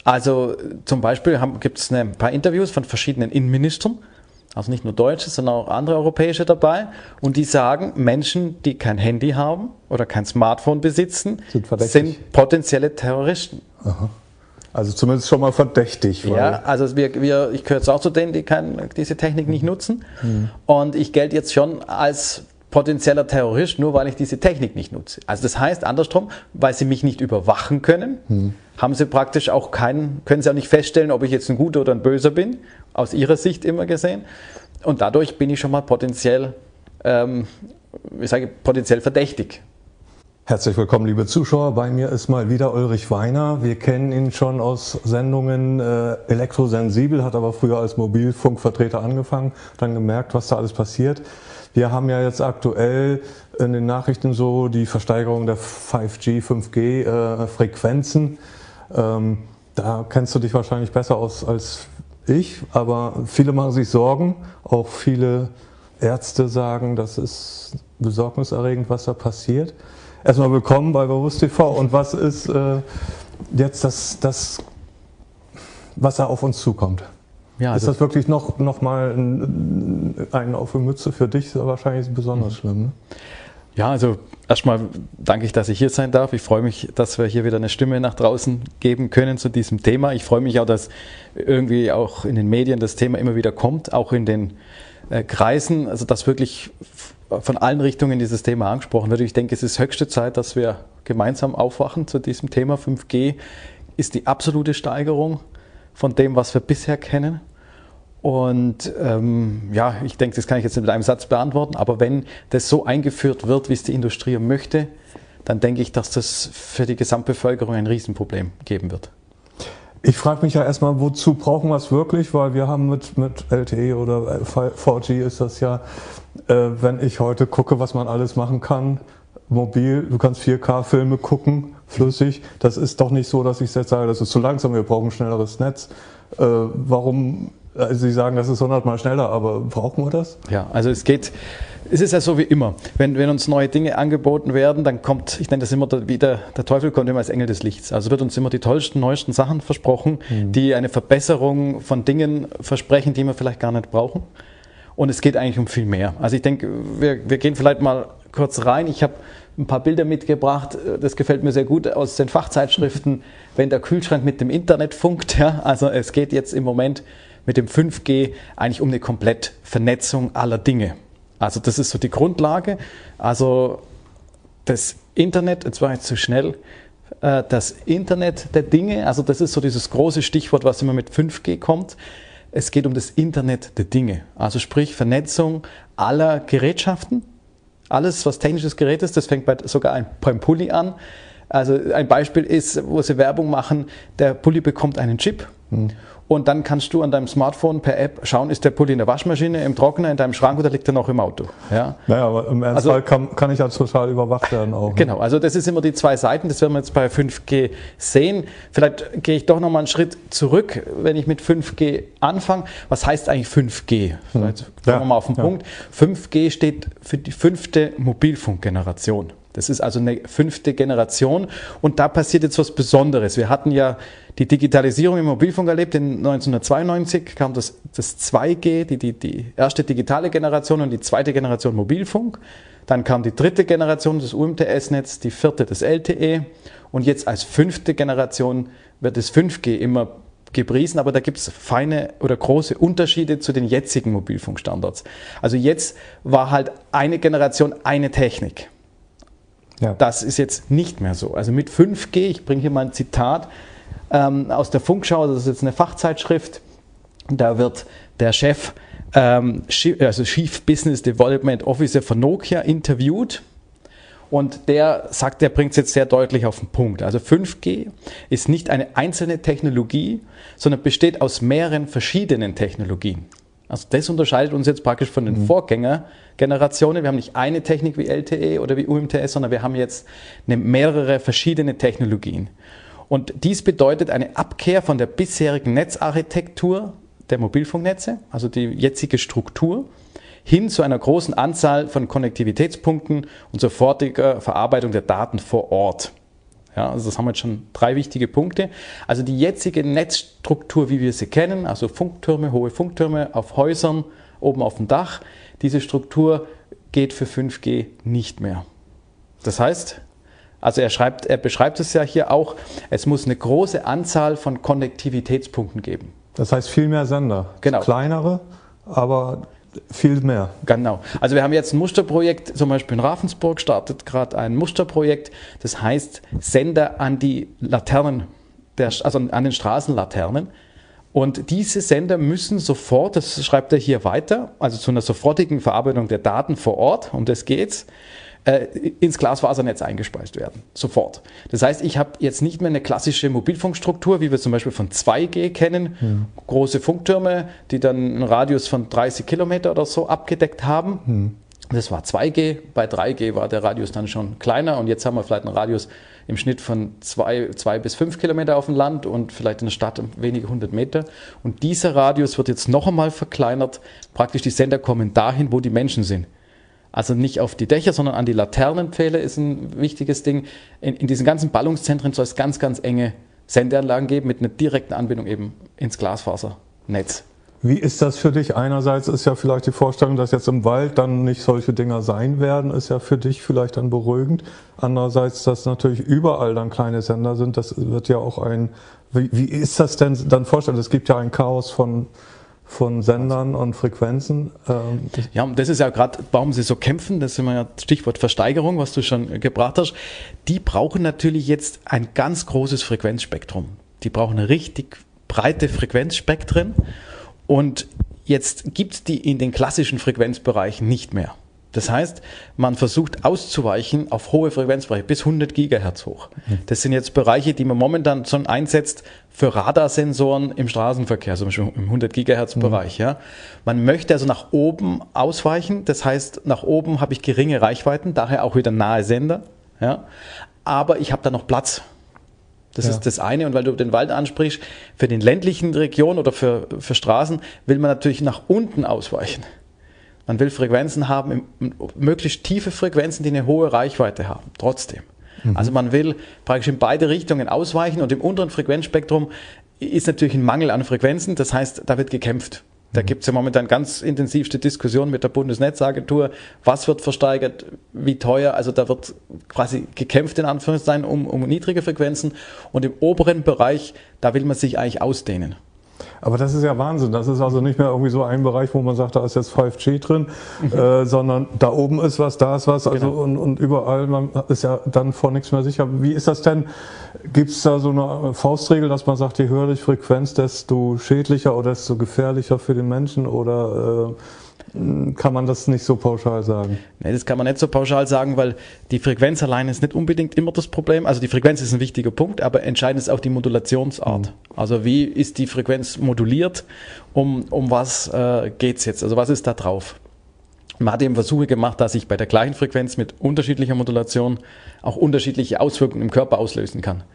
Also zum Beispiel gibt es ein paar Interviews von verschiedenen Innenministern, also nicht nur deutsche, sondern auch andere europäische dabei. Und die sagen, Menschen, die kein Handy haben oder kein Smartphone besitzen, sind potenzielle Terroristen. Aha. Also zumindest schon mal verdächtig. Ja, also ich gehöre jetzt auch zu denen, die diese Technik nicht nutzen. Und ich gelte jetzt schon als potenzieller Terrorist, nur weil ich diese Technik nicht nutze. Also das heißt, andersrum, weil sie mich nicht überwachen können, haben sie praktisch auch können sie auch nicht feststellen, ob ich jetzt ein Guter oder ein Böser bin, aus ihrer Sicht immer gesehen. Und dadurch bin ich schon mal potenziell verdächtig. Herzlich willkommen, liebe Zuschauer. Bei mir ist mal wieder Ulrich Weiner. Wir kennen ihn schon aus Sendungen Elektrosensibel, hat aber früher als Mobilfunkvertreter angefangen, dann gemerkt, was da alles passiert. Wir haben ja jetzt aktuell in den Nachrichten so die Versteigerung der 5G, 5G Frequenzen. Da kennst du dich wahrscheinlich besser aus als ich, aber viele machen sich Sorgen. Auch viele Ärzte sagen, das ist besorgniserregend, was da passiert. Erstmal willkommen bei Bewusst TV. Und was ist jetzt das, was da auf uns zukommt? Ja, ist das wirklich noch mal ein auf die Mütze für dich? Ist wahrscheinlich besonders schlimm, ne? Ja, also erstmal danke ich, dass ich hier sein darf. Ich freue mich, dass wir hier wieder eine Stimme nach draußen geben können zu diesem Thema. Ich freue mich auch, dass irgendwie auch in den Medien das Thema immer wieder kommt, auch in den Kreisen, also dass wirklich von allen Richtungen dieses Thema angesprochen wird. Ich denke, es ist höchste Zeit, dass wir gemeinsam aufwachen zu diesem Thema. 5G ist die absolute Steigerung von dem, was wir bisher kennen. Und ich denke, das kann ich jetzt nicht mit einem Satz beantworten, aber wenn das so eingeführt wird, wie es die Industrie möchte, dann denke ich, dass das für die Gesamtbevölkerung ein Riesenproblem geben wird. Ich frage mich ja erstmal, wozu brauchen wir es wirklich, weil wir haben mit LTE oder 4G ist das ja, wenn ich heute gucke, was man alles machen kann, mobil, du kannst 4K-Filme gucken, flüssig, das ist doch nicht so, dass ich jetzt sage, das ist zu langsam, wir brauchen ein schnelleres Netz. Warum? Also Sie sagen, das ist 100-mal schneller, aber brauchen wir das? Ja, also es ist ja so wie immer. Wenn uns neue Dinge angeboten werden, dann kommt, ich nenne das immer der Teufel kommt immer als Engel des Lichts. Also wird uns immer die tollsten, neuesten Sachen versprochen, die eine Verbesserung von Dingen versprechen, die wir vielleicht gar nicht brauchen. Und es geht eigentlich um viel mehr. Also ich denke, wir gehen vielleicht mal kurz rein. Ich habe ein paar Bilder mitgebracht, das gefällt mir sehr gut, aus den Fachzeitschriften, wenn der Kühlschrank mit dem Internet funkt. Ja, also es geht jetzt im Moment mit dem 5G eigentlich um eine Komplettvernetzung aller Dinge. Also das ist so die Grundlage. Also das Internet, jetzt war ich zu schnell, das Internet der Dinge, also das ist so dieses große Stichwort, was immer mit 5G kommt. Es geht um das Internet der Dinge, also sprich Vernetzung aller Gerätschaften. Alles, was technisches Gerät ist, das fängt sogar beim Pulli an. Also ein Beispiel ist, wo sie Werbung machen, der Pulli bekommt einen Chip. Und dann kannst du an deinem Smartphone per App schauen, ist der Pulli in der Waschmaschine, im Trockner, in deinem Schrank oder liegt er noch im Auto? Ja, naja, aber im Ernstfall kann ich ja total überwacht werden auch. Genau, also das ist immer die zwei Seiten, das werden wir jetzt bei 5G sehen. Vielleicht gehe ich doch nochmal einen Schritt zurück, wenn ich mit 5G anfange. Was heißt eigentlich 5G? Vielleicht kommen wir mal auf den Punkt. 5G steht für die 5. Mobilfunkgeneration. Das ist also eine 5. Generation und da passiert jetzt was Besonderes. Wir hatten ja die Digitalisierung im Mobilfunk erlebt. In 1992 kam das 2G, die erste digitale Generation und die 2. Generation Mobilfunk. Dann kam die 3. Generation, das UMTS-Netz, die 4. das LTE und jetzt als 5. Generation wird das 5G immer gepriesen, aber da gibt es feine oder große Unterschiede zu den jetzigen Mobilfunkstandards. Also jetzt war halt eine Generation eine Technik. Ja. Das ist jetzt nicht mehr so. Also mit 5G, ich bringe hier mal ein Zitat aus der Funkschau, das ist jetzt eine Fachzeitschrift, da wird der Chef, also Chief Business Development Officer von Nokia interviewt und der sagt, der bringt es jetzt sehr deutlich auf den Punkt. Also 5G ist nicht eine einzelne Technologie, sondern besteht aus mehreren verschiedenen Technologien. Also das unterscheidet uns jetzt praktisch von den Vorgängergenerationen. Wir haben nicht eine Technik wie LTE oder wie UMTS, sondern wir haben jetzt mehrere verschiedene Technologien. Und dies bedeutet eine Abkehr von der bisherigen Netzarchitektur der Mobilfunknetze, also die jetzige Struktur, hin zu einer großen Anzahl von Konnektivitätspunkten und sofortiger Verarbeitung der Daten vor Ort. Ja, also das haben wir jetzt schon 3 wichtige Punkte. Also die jetzige Netzstruktur, wie wir sie kennen, also Funktürme, hohe Funktürme auf Häusern, oben auf dem Dach, diese Struktur geht für 5G nicht mehr. Das heißt, also er beschreibt es ja hier auch, es muss eine große Anzahl von Konnektivitätspunkten geben. Das heißt viel mehr Sender. Genau. Kleinere, aber viel mehr. Genau. Also wir haben jetzt ein Musterprojekt, zum Beispiel in Ravensburg startet gerade ein Musterprojekt, das heißt Sender an die Laternen, also an den Straßenlaternen. Und diese Sender müssen sofort, das schreibt er hier weiter, also zu einer sofortigen Verarbeitung der Daten vor Ort, um das geht's, ins Glasfasernetz eingespeist werden. Sofort. Das heißt, ich habe jetzt nicht mehr eine klassische Mobilfunkstruktur, wie wir zum Beispiel von 2G kennen. Große Funktürme, die dann einen Radius von 30 Kilometer oder so abgedeckt haben. Das war 2G. Bei 3G war der Radius dann schon kleiner und jetzt haben wir vielleicht einen Radius im Schnitt von 2 bis 5 Kilometer auf dem Land und vielleicht in der Stadt wenige 100 Meter. Und dieser Radius wird jetzt noch einmal verkleinert. Praktisch die Sender kommen dahin, wo die Menschen sind. Also nicht auf die Dächer, sondern an die Laternenpfähle ist ein wichtiges Ding. In diesen ganzen Ballungszentren soll es ganz, ganz enge Sendeanlagen geben mit einer direkten Anbindung eben ins Glasfasernetz. Wie ist das für dich? Einerseits ist ja vielleicht die Vorstellung, dass jetzt im Wald dann nicht solche Dinger sein werden, ist ja für dich vielleicht dann beruhigend. Andererseits, dass natürlich überall dann kleine Sender sind, das wird ja auch wie ist das denn dann vorstellen? Es gibt ja ein Chaos von Sendern und Frequenzen. Ja, und das ist ja gerade, warum sie so kämpfen, das ist ja Stichwort Versteigerung, was du schon gebracht hast. Die brauchen natürlich jetzt ein ganz großes Frequenzspektrum. Die brauchen richtig breite Frequenzspektren und jetzt gibt es die in den klassischen Frequenzbereichen nicht mehr. Das heißt, man versucht auszuweichen auf hohe Frequenzbereiche, bis 100 Gigahertz hoch. Das sind jetzt Bereiche, die man momentan schon einsetzt für Radarsensoren im Straßenverkehr, zum Beispiel im 100 Gigahertz Bereich. Ja. Man möchte also nach oben ausweichen, das heißt, nach oben habe ich geringe Reichweiten, daher auch wieder nahe Sender. Ja. Aber ich habe da noch Platz. Das ist das eine. Und weil du den Wald ansprichst, für den ländlichen Regionen oder für Straßen will man natürlich nach unten ausweichen. Man will Frequenzen haben, möglichst tiefe Frequenzen, die eine hohe Reichweite haben, trotzdem. Also man will praktisch in beide Richtungen ausweichen und im unteren Frequenzspektrum ist natürlich ein Mangel an Frequenzen, das heißt, da wird gekämpft. Da gibt es ja momentan ganz intensivste Diskussionen mit der Bundesnetzagentur, was wird versteigert, wie teuer, also da wird quasi gekämpft in Anführungszeichen um niedrige Frequenzen und im oberen Bereich, da will man sich eigentlich ausdehnen. Aber das ist ja Wahnsinn. Das ist also nicht mehr irgendwie so ein Bereich, wo man sagt, da ist jetzt 5G drin, sondern da oben ist was, da ist was, also und überall, man ist ja dann vor nichts mehr sicher. Wie ist das denn? Gibt es da so eine Faustregel, dass man sagt, je höher die Frequenz, desto schädlicher oder desto gefährlicher für den Menschen oder kann man das nicht so pauschal sagen? Nee, das kann man nicht so pauschal sagen, weil die Frequenz allein ist nicht unbedingt immer das Problem. Also die Frequenz ist ein wichtiger Punkt, aber entscheidend ist auch die Modulationsart. Also wie ist die Frequenz moduliert, um was geht es jetzt? Also was ist da drauf? Man hat eben Versuche gemacht, dass ich bei der gleichen Frequenz mit unterschiedlicher Modulation auch unterschiedliche Auswirkungen im Körper auslösen kann.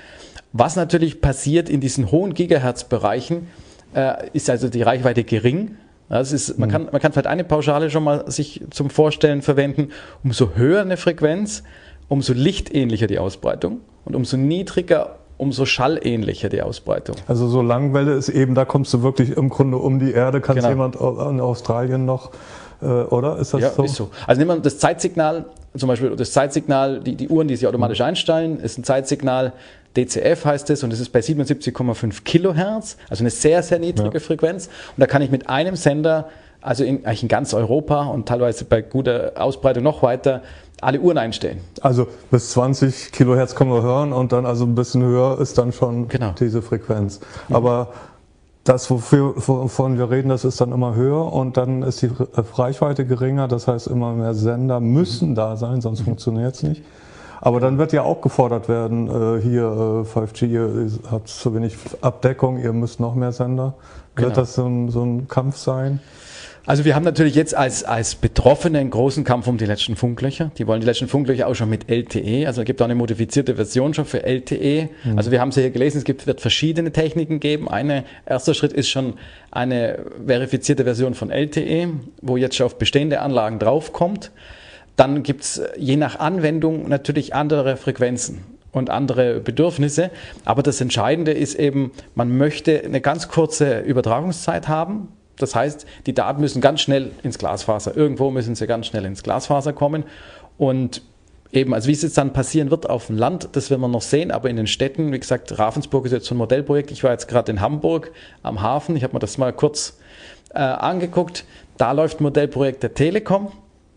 Was natürlich passiert in diesen hohen Gigahertz-Bereichen, ist also die Reichweite gering. Das ist, man kann vielleicht eine Pauschale schon mal sich zum Vorstellen verwenden. Umso höher eine Frequenz, umso lichtähnlicher die Ausbreitung und umso niedriger, umso schallähnlicher die Ausbreitung. Also so Langwelle ist eben, da kommst du wirklich im Grunde um die Erde, kannst jemand in Australien noch, oder? Ist das so? Ja, ist so. Also nehmen wir das Zeitsignal, zum Beispiel das Zeitsignal, die Uhren, die sich automatisch einstellen, ist ein Zeitsignal, DCF heißt es, und es ist bei 77,5 Kilohertz, also eine sehr, sehr niedrige Frequenz. Und da kann ich mit einem Sender, also eigentlich in ganz Europa und teilweise bei guter Ausbreitung noch weiter, alle Uhren einstellen. Also bis 20 Kilohertz können wir hören und dann also ein bisschen höher ist dann schon diese Frequenz. Aber das, wovon wir reden, das ist dann immer höher und dann ist die Reichweite geringer, das heißt immer mehr Sender müssen da sein, sonst funktioniert es nicht. Aber dann wird ja auch gefordert werden, hier 5G, ihr habt zu wenig Abdeckung, ihr müsst noch mehr Sender. Wird das so ein Kampf sein? Also wir haben natürlich jetzt als Betroffene einen großen Kampf um die letzten Funklöcher. Die wollen die letzten Funklöcher auch schon mit LTE. Also es gibt auch eine modifizierte Version schon für LTE. Also wir haben es ja hier gelesen, wird verschiedene Techniken geben. Erster Schritt ist schon eine verifizierte Version von LTE, wo jetzt schon auf bestehende Anlagen draufkommt. Dann gibt es je nach Anwendung natürlich andere Frequenzen. und andere Bedürfnisse. Aber das Entscheidende ist eben, man möchte eine ganz kurze Übertragungszeit haben. Das heißt, die Daten müssen ganz schnell ins Glasfaser. Irgendwo müssen sie ganz schnell ins Glasfaser kommen. Und eben, also wie es jetzt dann passieren wird auf dem Land, das werden wir noch sehen. Aber in den Städten, wie gesagt, Ravensburg ist jetzt so ein Modellprojekt. Ich war jetzt gerade in Hamburg am Hafen. Ich habe mir das mal kurz angeguckt. Da läuft ein Modellprojekt der Telekom.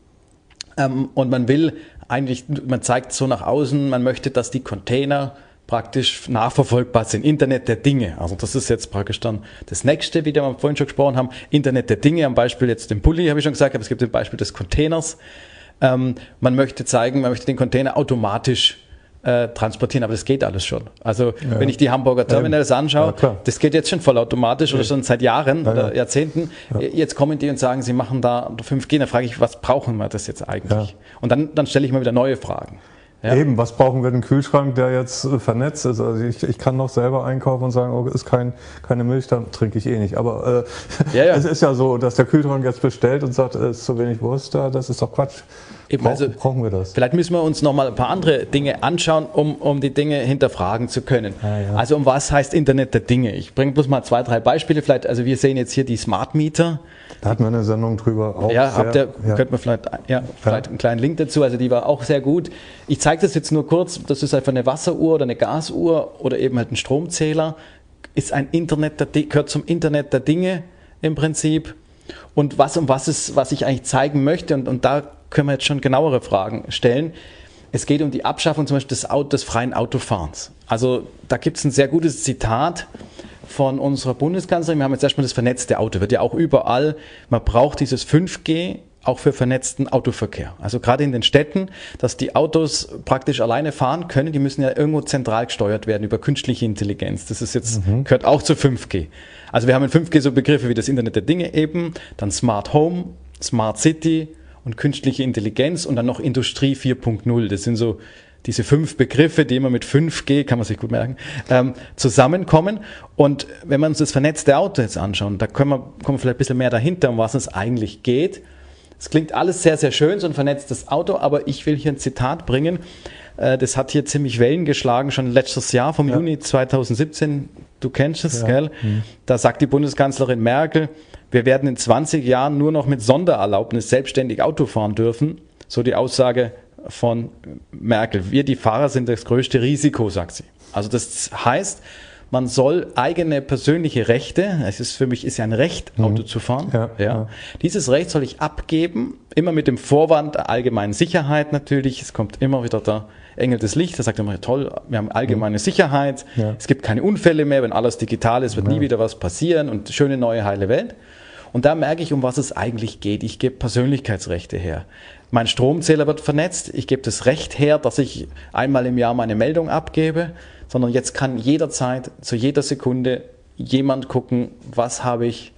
Und man will eigentlich, man zeigt so nach außen, man möchte, dass die Container praktisch nachverfolgbar sind. Internet der Dinge. Also das ist jetzt praktisch dann das Nächste, wie wir vorhin schon gesprochen haben. Internet der Dinge, am Beispiel jetzt den Pulli, habe ich schon gesagt, aber es gibt ein Beispiel des Containers. Man möchte zeigen, man möchte den Container automatisch transportieren, aber das geht alles schon. Also wenn ich die Hamburger Terminals anschaue, das geht jetzt schon vollautomatisch oder schon seit Jahren oder Jahrzehnten. Jetzt kommen die und sagen, sie machen da 5G, dann frage ich, was brauchen wir das jetzt eigentlich? Und dann stelle ich mal wieder neue Fragen. Ja. Eben, was brauchen wir den Kühlschrank, der jetzt vernetzt ist? Also ich kann noch selber einkaufen und sagen, oh, ist keine Milch, dann trinke ich eh nicht. Aber es ist ja so, dass der Kühlschrank jetzt bestellt und sagt, es ist zu wenig Wurst da, das ist doch Quatsch. Eben, brauchen wir das? Vielleicht müssen wir uns noch mal ein paar andere Dinge anschauen, um die Dinge hinterfragen zu können. Also um was heißt Internet der Dinge? Ich bringe bloß mal 2, 3 Beispiele. Vielleicht, also wir sehen jetzt hier die Smart Meter. Da hatten wir eine Sendung drüber. Auch könnte man vielleicht einen kleinen Link dazu. Also die war auch sehr gut. Ich zeige das jetzt nur kurz. Das ist einfach eine Wasseruhr oder eine Gasuhr oder eben halt ein Stromzähler. Ist ein gehört zum Internet der Dinge im Prinzip. Und was ich eigentlich zeigen möchte, und da können wir jetzt schon genauere Fragen stellen. Es geht um die Abschaffung zum Beispiel des freien Autofahrens. Also da gibt es ein sehr gutes Zitat von unserer Bundeskanzlerin. Wir haben jetzt erstmal das vernetzte Auto, wird ja auch überall, man braucht dieses 5G auch für vernetzten Autoverkehr. Also gerade in den Städten, dass die Autos praktisch alleine fahren können, die müssen ja irgendwo zentral gesteuert werden über künstliche Intelligenz. Das ist jetzt, gehört auch zu 5G. Also wir haben in 5G so Begriffe wie das Internet der Dinge eben, dann Smart Home, Smart City und künstliche Intelligenz und dann noch Industrie 4.0. Das sind so diese 5 Begriffe, die immer mit 5G, kann man sich gut merken, zusammenkommen. Und wenn wir uns das vernetzte Auto jetzt anschauen, da kommen wir vielleicht ein bisschen mehr dahinter, um was es eigentlich geht. Es klingt alles sehr, sehr schön, so ein vernetztes Auto, aber ich will hier ein Zitat bringen. Das hat hier ziemlich Wellen geschlagen, schon letztes Jahr vom Juni 2017. Du kennst es, gell? Da sagt die Bundeskanzlerin Merkel, wir werden in 20 Jahren nur noch mit Sondererlaubnis selbstständig Auto fahren dürfen. So die Aussage von Merkel. Wir, die Fahrer, sind das größte Risiko, sagt sie. Also das heißt, man soll eigene persönliche Rechte, für mich ist ja ein Recht, Auto zu fahren. Dieses Recht soll ich abgeben, immer mit dem Vorwand der allgemeinen Sicherheit natürlich. Es kommt immer wieder der Engel des Lichts, der sagt immer, toll, wir haben allgemeine Sicherheit, es gibt keine Unfälle mehr, wenn alles digital ist, wird nie wieder was passieren und schöne neue heile Welt. Und da merke ich, um was es eigentlich geht. Ich gebe Persönlichkeitsrechte her. Mein Stromzähler wird vernetzt. Ich gebe das Recht her, dass ich einmal im Jahr meine Meldung abgebe, sondern jetzt kann jederzeit, zu jeder Sekunde jemand gucken, was habe ich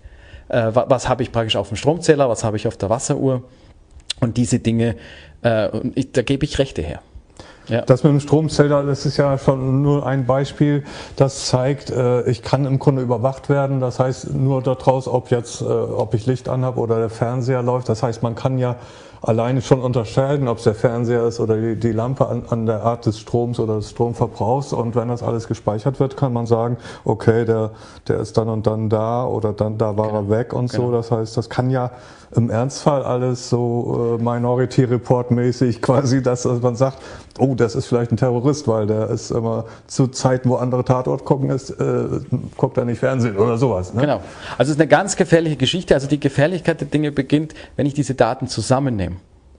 praktisch auf dem Stromzähler, was habe ich auf der Wasseruhr und diese Dinge, da gebe ich Rechte her. Ja. Das mit dem Stromzähler, das ist ja schon nur ein Beispiel, das zeigt, ich kann im Grunde überwacht werden. Das heißt nur daraus, ob ich Licht anhabe oder der Fernseher läuft. Das heißt, man kann ja alleine schon unterscheiden, ob es der Fernseher ist oder die Lampe an der Art des Stroms oder des Stromverbrauchs. Und wenn das alles gespeichert wird, kann man sagen, okay, der ist dann und dann da oder dann da war er weg und so. Das heißt, das kann ja im Ernstfall alles so Minority Report mäßig quasi, dass man sagt, oh, das ist vielleicht ein Terrorist, weil der ist immer zu Zeiten, wo andere Tatort gucken, guckt er nicht Fernsehen oder sowas. Ne? Genau. Also es ist eine ganz gefährliche Geschichte. Also die Gefährlichkeit der Dinge beginnt, wenn ich diese Daten zusammennehme.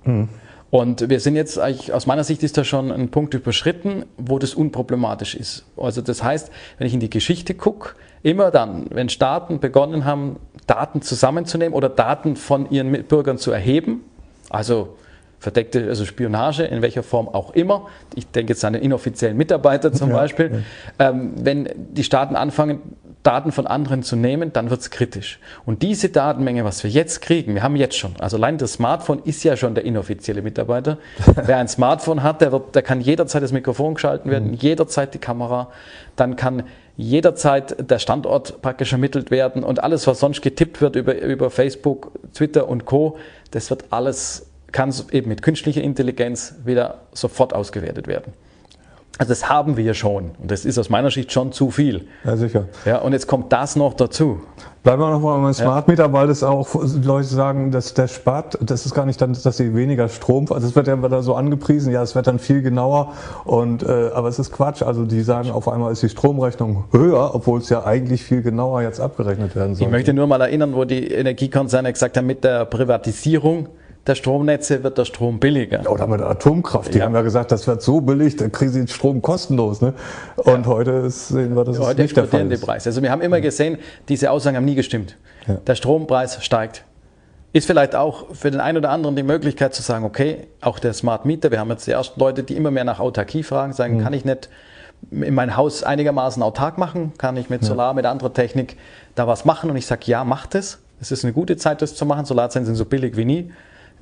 Und wir sind jetzt eigentlich, aus meiner Sicht ist da schon ein Punkt überschritten, wo das unproblematisch ist. Also das heißt, wenn ich in die Geschichte gucke, immer dann, wenn Staaten begonnen haben, Daten zusammenzunehmen oder Daten von ihren Mitbürgern zu erheben, also verdeckte, also Spionage, in welcher Form auch immer, ich denke jetzt an den inoffiziellen Mitarbeiter zum Beispiel, wenn die Staaten anfangen, Daten von anderen zu nehmen, dann wird es kritisch. Und diese Datenmenge, was wir jetzt kriegen, wir haben jetzt schon, also allein das Smartphone ist ja schon der inoffizielle Mitarbeiter. Wer ein Smartphone hat, der kann jederzeit das Mikrofon geschalten werden, jederzeit die Kamera, dann kann jederzeit der Standort praktisch ermittelt werden und alles, was sonst getippt wird über Facebook, Twitter und Co., das wird alles, kann eben mit künstlicher Intelligenz wieder sofort ausgewertet werden. Also das haben wir schon und das ist aus meiner Sicht schon zu viel. Ja, sicher. Ja, und jetzt kommt das noch dazu. Bleiben wir nochmal beim Smart Meter, weil das auch Leute sagen, dass der spart, das ist gar nicht dann, dass sie weniger Strom, also es wird ja da so angepriesen, ja, es wird dann viel genauer aber es ist Quatsch, also die sagen, auf einmal ist die Stromrechnung höher, obwohl es ja eigentlich viel genauer jetzt abgerechnet werden soll. Ich möchte nur mal erinnern, wo die Energiekonzerne gesagt haben, mit der Privatisierung der Stromnetze wird der Strom billiger. Oder mit der Atomkraft. Die haben ja gesagt, das wird so billig, dann kriegen sie den Strom kostenlos. Ne? Und heute sehen wir, dass es nicht der Fall ist. Preis. Also wir haben immer gesehen, diese Aussagen haben nie gestimmt. Ja. Der Strompreis steigt. Ist vielleicht auch für den einen oder anderen die Möglichkeit zu sagen, okay, auch der Smart Meter, wir haben jetzt die ersten Leute, die immer mehr nach Autarkie fragen, sagen, kann ich nicht in mein Haus einigermaßen autark machen? Kann ich mit Solar, mit anderer Technik da was machen? Und ich sage, ja, macht es. Es ist eine gute Zeit, das zu machen. Solarzellen sind so billig wie nie.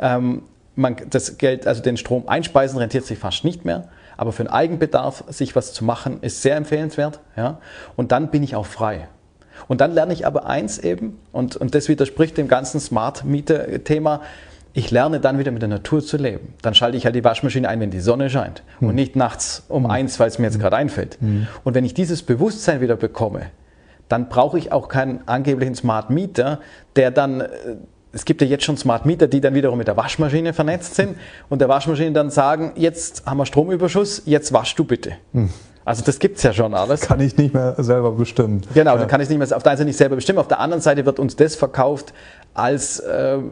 Das Geld, also den Strom einspeisen, rentiert sich fast nicht mehr, aber für den Eigenbedarf sich was zu machen, ist sehr empfehlenswert. Ja? Und dann bin ich auch frei. Und dann lerne ich aber eins eben, und das widerspricht dem ganzen Smart Meter Thema, ich lerne dann wieder mit der Natur zu leben. Dann schalte ich halt die Waschmaschine ein, wenn die Sonne scheint und nicht nachts um 1, weil es mir jetzt gerade einfällt. Und wenn ich dieses Bewusstsein wieder bekomme, dann brauche ich auch keinen angeblichen Smart Meter, der dann... Es gibt ja jetzt schon Smart Meter, die dann wiederum mit der Waschmaschine vernetzt sind und der Waschmaschine dann sagen, jetzt haben wir Stromüberschuss, jetzt wasch du bitte. Also das gibt es ja schon alles. Kann ich nicht mehr selber bestimmen. Genau, dann kann ich es nicht mehr auf der einen Seite nicht selber bestimmen, auf der anderen Seite wird uns das verkauft als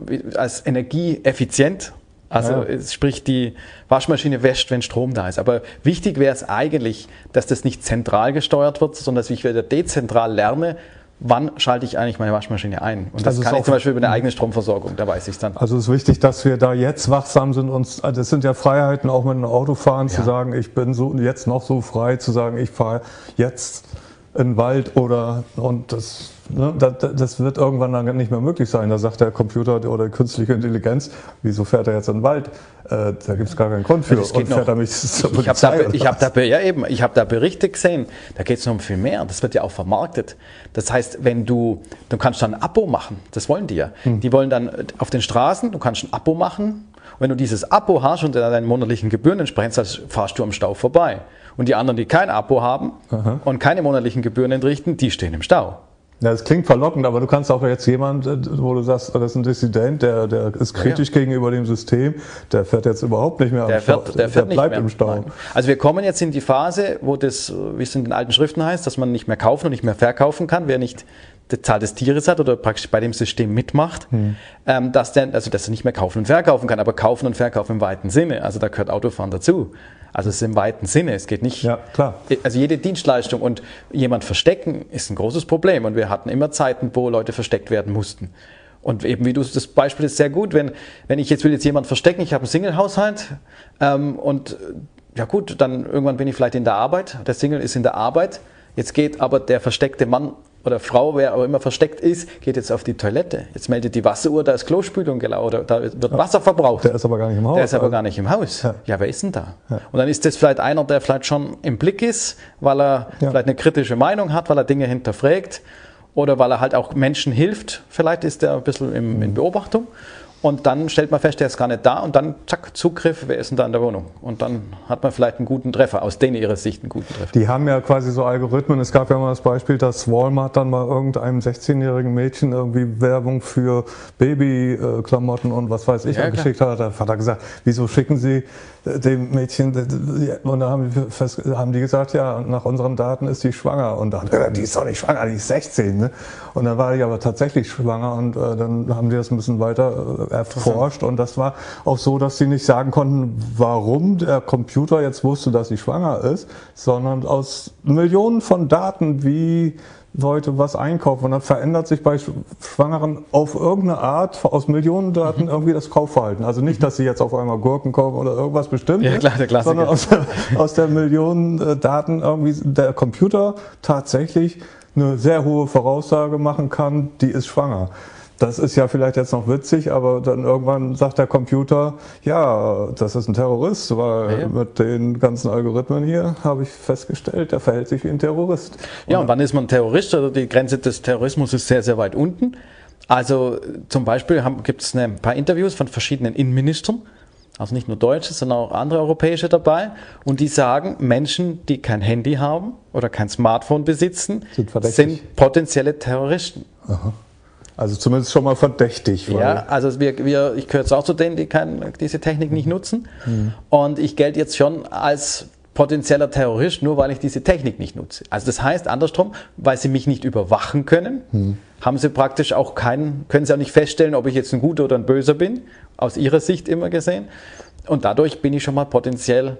energieeffizient. Also sprich, die Waschmaschine wäscht, wenn Strom da ist. Aber wichtig wäre es eigentlich, dass das nicht zentral gesteuert wird, sondern dass ich wieder dezentral lerne, wann schalte ich eigentlich meine Waschmaschine ein? Und das kann ich zum Beispiel über eine eigene Stromversorgung, da weiß ich es dann. Also es ist wichtig, dass wir da jetzt wachsam sind. Das sind ja Freiheiten, auch mit dem Autofahren, zu sagen, ich bin jetzt noch so frei, zu sagen, ich fahre jetzt in den Wald und das wird irgendwann dann nicht mehr möglich sein. Da sagt der Computer oder die künstliche Intelligenz, wieso fährt er jetzt in den Wald? Da gibt es gar keinen Grund für. Und fährt er mich zur Polizei? Ich habe da Berichte gesehen, da geht es noch um viel mehr. Das wird ja auch vermarktet. Das heißt, du kannst dann ein Abo machen, das wollen die ja. Die wollen dann auf den Straßen, du kannst ein Abo machen. Und wenn du dieses Abo hast und deinen monatlichen Gebühren entsprechend, fahrst du am Stau vorbei. Und die anderen, die kein Abo haben und keine monatlichen Gebühren entrichten, die stehen im Stau. Ja, das klingt verlockend, aber du kannst auch jetzt jemand, wo du sagst, das ist ein Dissident, der ist kritisch gegenüber dem System, der fährt jetzt überhaupt nicht mehr am Stau, der bleibt im Stau. Nein. Also wir kommen jetzt in die Phase, wo das, wie es in den alten Schriften heißt, dass man nicht mehr kaufen und nicht mehr verkaufen kann, wer nicht die Zahl des Tieres hat oder praktisch bei dem System mitmacht, dass er nicht mehr kaufen und verkaufen kann, aber kaufen und verkaufen im weiten Sinne, also da gehört Autofahren dazu. Also es ist im weiten Sinne, es geht nicht, klar. Also jede Dienstleistung und jemand verstecken ist ein großes Problem und wir hatten immer Zeiten, wo Leute versteckt werden mussten. Und eben wie du, das Beispiel ist sehr gut, wenn ich will jetzt jemand verstecken, ich habe einen Single-Haushalt und ja gut, dann irgendwann bin ich vielleicht in der Arbeit, der Single ist in der Arbeit, jetzt geht aber der versteckte Mann oder Frau, wer auch immer versteckt ist, geht jetzt auf die Toilette. Jetzt meldet die Wasseruhr, da ist Klospülung gelaufen oder da wird Wasser verbraucht. Der ist aber gar nicht im Haus. Der ist aber gar nicht im Haus. Ja, wer ist denn da? Ja. Und dann ist das vielleicht einer, der vielleicht schon im Blick ist, weil er vielleicht eine kritische Meinung hat, weil er Dinge hinterfragt oder weil er halt auch Menschen hilft. Vielleicht ist der ein bisschen in Beobachtung. Und dann stellt man fest, der ist gar nicht da und dann zack, Zugriff, wer ist denn da in der Wohnung? Und dann hat man vielleicht einen guten Treffer, aus denen ihrer Sicht einen guten Treffer. Die haben ja quasi so Algorithmen. Es gab ja mal das Beispiel, dass Walmart dann mal irgendeinem 16-jährigen Mädchen irgendwie Werbung für Babyklamotten und was weiß ich geschickt hat. Da hat er gesagt, wieso schicken Sie dem Mädchen, und da haben die gesagt, ja, nach unseren Daten ist die schwanger. Und dann, die ist doch nicht schwanger, die ist 16. Ne? Und dann war die aber tatsächlich schwanger und dann haben die das ein bisschen weiter erforscht. Und das war auch so, dass sie nicht sagen konnten, warum der Computer jetzt wusste, dass sie schwanger ist, sondern aus Millionen von Daten, wie Leute was einkaufen. Und dann verändert sich bei Schwangeren auf irgendeine Art aus Millionen Daten irgendwie das Kaufverhalten. Also nicht, dass sie jetzt auf einmal Gurken kaufen oder irgendwas bestimmt, ja, klar, der Klassiker. sondern aus der Millionen Daten irgendwie der Computer tatsächlich eine sehr hohe Voraussage machen kann, die ist schwanger. Das ist ja vielleicht jetzt noch witzig, aber dann irgendwann sagt der Computer, ja, das ist ein Terrorist, weil mit den ganzen Algorithmen hier habe ich festgestellt, der verhält sich wie ein Terrorist. Ja, und wann ist man Terrorist? Also die Grenze des Terrorismus ist sehr, sehr weit unten. Also zum Beispiel gibt es ein paar Interviews von verschiedenen Innenministern. also nicht nur deutsche, sondern auch andere europäische dabei. Und die sagen, Menschen, die kein Handy haben oder kein Smartphone besitzen, sind potenzielle Terroristen. Aha. Also zumindest schon mal verdächtig. Ja, also ich gehöre jetzt auch zu denen, die diese Technik nicht nutzen. Und ich gelte jetzt schon als potenzieller Terrorist, nur weil ich diese Technik nicht nutze. Also das heißt andersrum, weil sie mich nicht überwachen können, haben sie praktisch auch können sie auch nicht feststellen, ob ich jetzt ein Guter oder ein Böser bin, aus ihrer Sicht immer gesehen. Und dadurch bin ich schon mal potenziell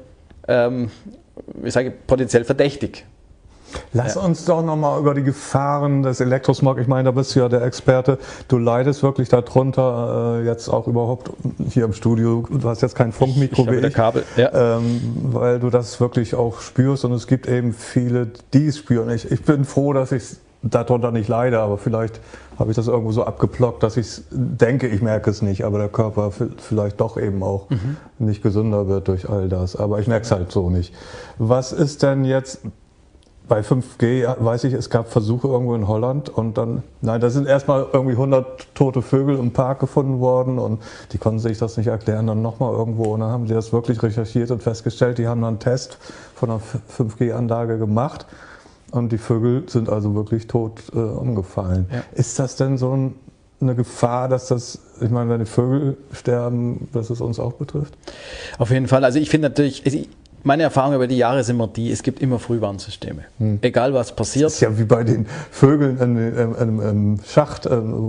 verdächtig. Lass uns doch nochmal über die Gefahren des Elektrosmog, ich meine, da bist du ja der Experte, du leidest wirklich darunter, jetzt auch überhaupt hier im Studio, du hast jetzt kein Funkmikro wie ich, Kabel. Ja. Weil du das wirklich auch spürst und es gibt eben viele, die es spüren. Ich bin froh, dass ich darunter nicht leide, aber vielleicht habe ich das irgendwo so abgeblockt, dass ich denke, ich merke es nicht, aber der Körper vielleicht doch eben auch nicht gesünder wird durch all das, aber ich merke es halt so nicht. Was ist denn jetzt... Bei 5G weiß ich, es gab Versuche irgendwo in Holland und dann, da sind erstmal irgendwie 100 tote Vögel im Park gefunden worden und die konnten sich das nicht erklären, dann nochmal irgendwo und dann haben sie das wirklich recherchiert und festgestellt, die haben dann einen Test von einer 5G-Anlage gemacht und die Vögel sind also wirklich tot umgefallen. Ja. Ist das denn so eine Gefahr, dass das, ich meine, wenn die Vögel sterben, dass es uns auch betrifft? Auf jeden Fall, also ich finde natürlich... Meine Erfahrung über die Jahre ist immer es gibt immer Frühwarnsysteme. Egal was passiert. Das ist ja wie bei den Vögeln im Schacht.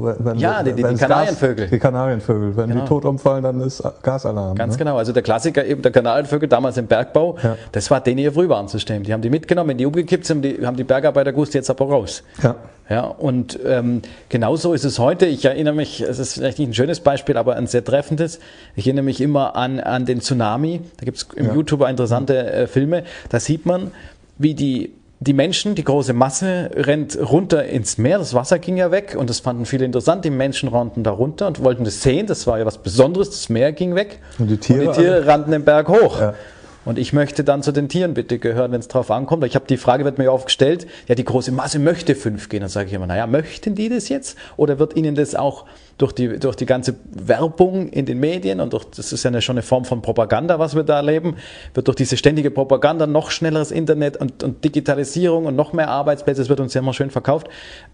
Die Kanarienvögel. Die Kanarienvögel. Wenn die tot umfallen, dann ist Gasalarm. Ganz genau. Also der Klassiker eben der Kanarienvögel, damals im Bergbau, das war denen ihr Frühwarnsystem. Die haben die mitgenommen, wenn die umgekippt sind, haben die Bergarbeiter gewusst, jetzt aber raus. Ja, und genauso ist es heute. Ich erinnere mich, es ist vielleicht nicht ein schönes Beispiel, aber ein sehr treffendes. Ich erinnere mich immer an den Tsunami. Da gibt es im YouTube interessante Filme. Da sieht man, wie die Menschen, die große Masse rennt runter ins Meer. Das Wasser ging ja weg und das fanden viele interessant. Die Menschen rannten da runter und wollten das sehen. Das war ja was Besonderes. Das Meer ging weg und die Tiere rannten den Berg hoch. Ja. Und ich möchte dann zu den Tieren bitte gehören, wenn es drauf ankommt. Ich habe die Frage, wird mir ja oft gestellt, ja, die große Masse möchte 5G. Dann sage ich immer, naja, möchten die das jetzt? Oder wird ihnen das auch durch die ganze Werbung in den Medien und das ist ja schon eine Form von Propaganda, was wir da erleben, wird durch diese ständige Propaganda noch schnelleres Internet und Digitalisierung und noch mehr Arbeitsplätze, das wird uns ja immer schön verkauft,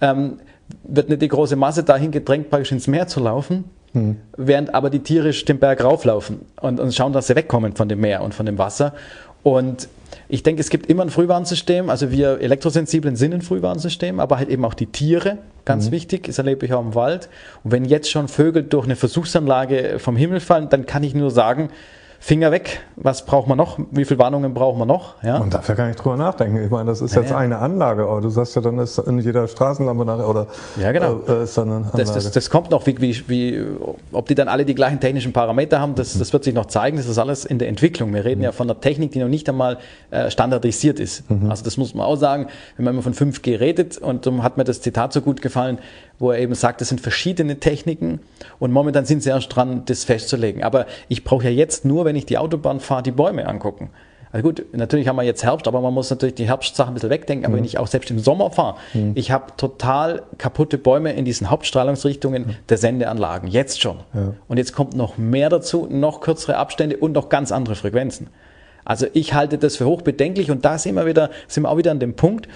wird nicht die große Masse dahin gedrängt, praktisch ins Meer zu laufen, während aber die Tiere den Berg rauflaufen und schauen, dass sie wegkommen von dem Meer und von dem Wasser. Und ich denke, es gibt immer ein Frühwarnsystem, also wir Elektrosensiblen sind ein Frühwarnsystem, aber halt eben auch die Tiere, ganz wichtig, das erlebe ich auch im Wald. Und wenn jetzt schon Vögel durch eine Versuchsanlage vom Himmel fallen, dann kann ich nur sagen, Finger weg, was braucht man noch, wie viele Warnungen brauchen wir noch? Ja? Man darf ja gar nicht drüber nachdenken, ich meine, das ist jetzt eine Anlage, aber du sagst ja, dann ist in jeder Straßenlampe nachher, oder ja, genau. Ist dann eine Anlage. Das kommt noch, ob die dann alle die gleichen technischen Parameter haben, das wird sich noch zeigen, das ist alles in der Entwicklung. Wir reden ja von einer Technik, die noch nicht einmal standardisiert ist. Also das muss man auch sagen, wenn man immer von 5G redet, und darum hat mir das Zitat so gut gefallen, wo er eben sagt, das sind verschiedene Techniken und momentan sind sie erst dran, das festzulegen. Aber ich brauche ja jetzt nur, wenn ich die Autobahn fahre, die Bäume angucken. Also gut, natürlich haben wir jetzt Herbst, aber man muss natürlich die Herbstsachen ein bisschen wegdenken. Aber wenn ich auch selbst im Sommer fahre, ich habe total kaputte Bäume in diesen Hauptstrahlungsrichtungen der Sendeanlagen, jetzt schon. Ja. Und jetzt kommt noch mehr dazu, noch kürzere Abstände und noch ganz andere Frequenzen. Also ich halte das für hochbedenklich und da sind wir auch wieder an dem Punkt,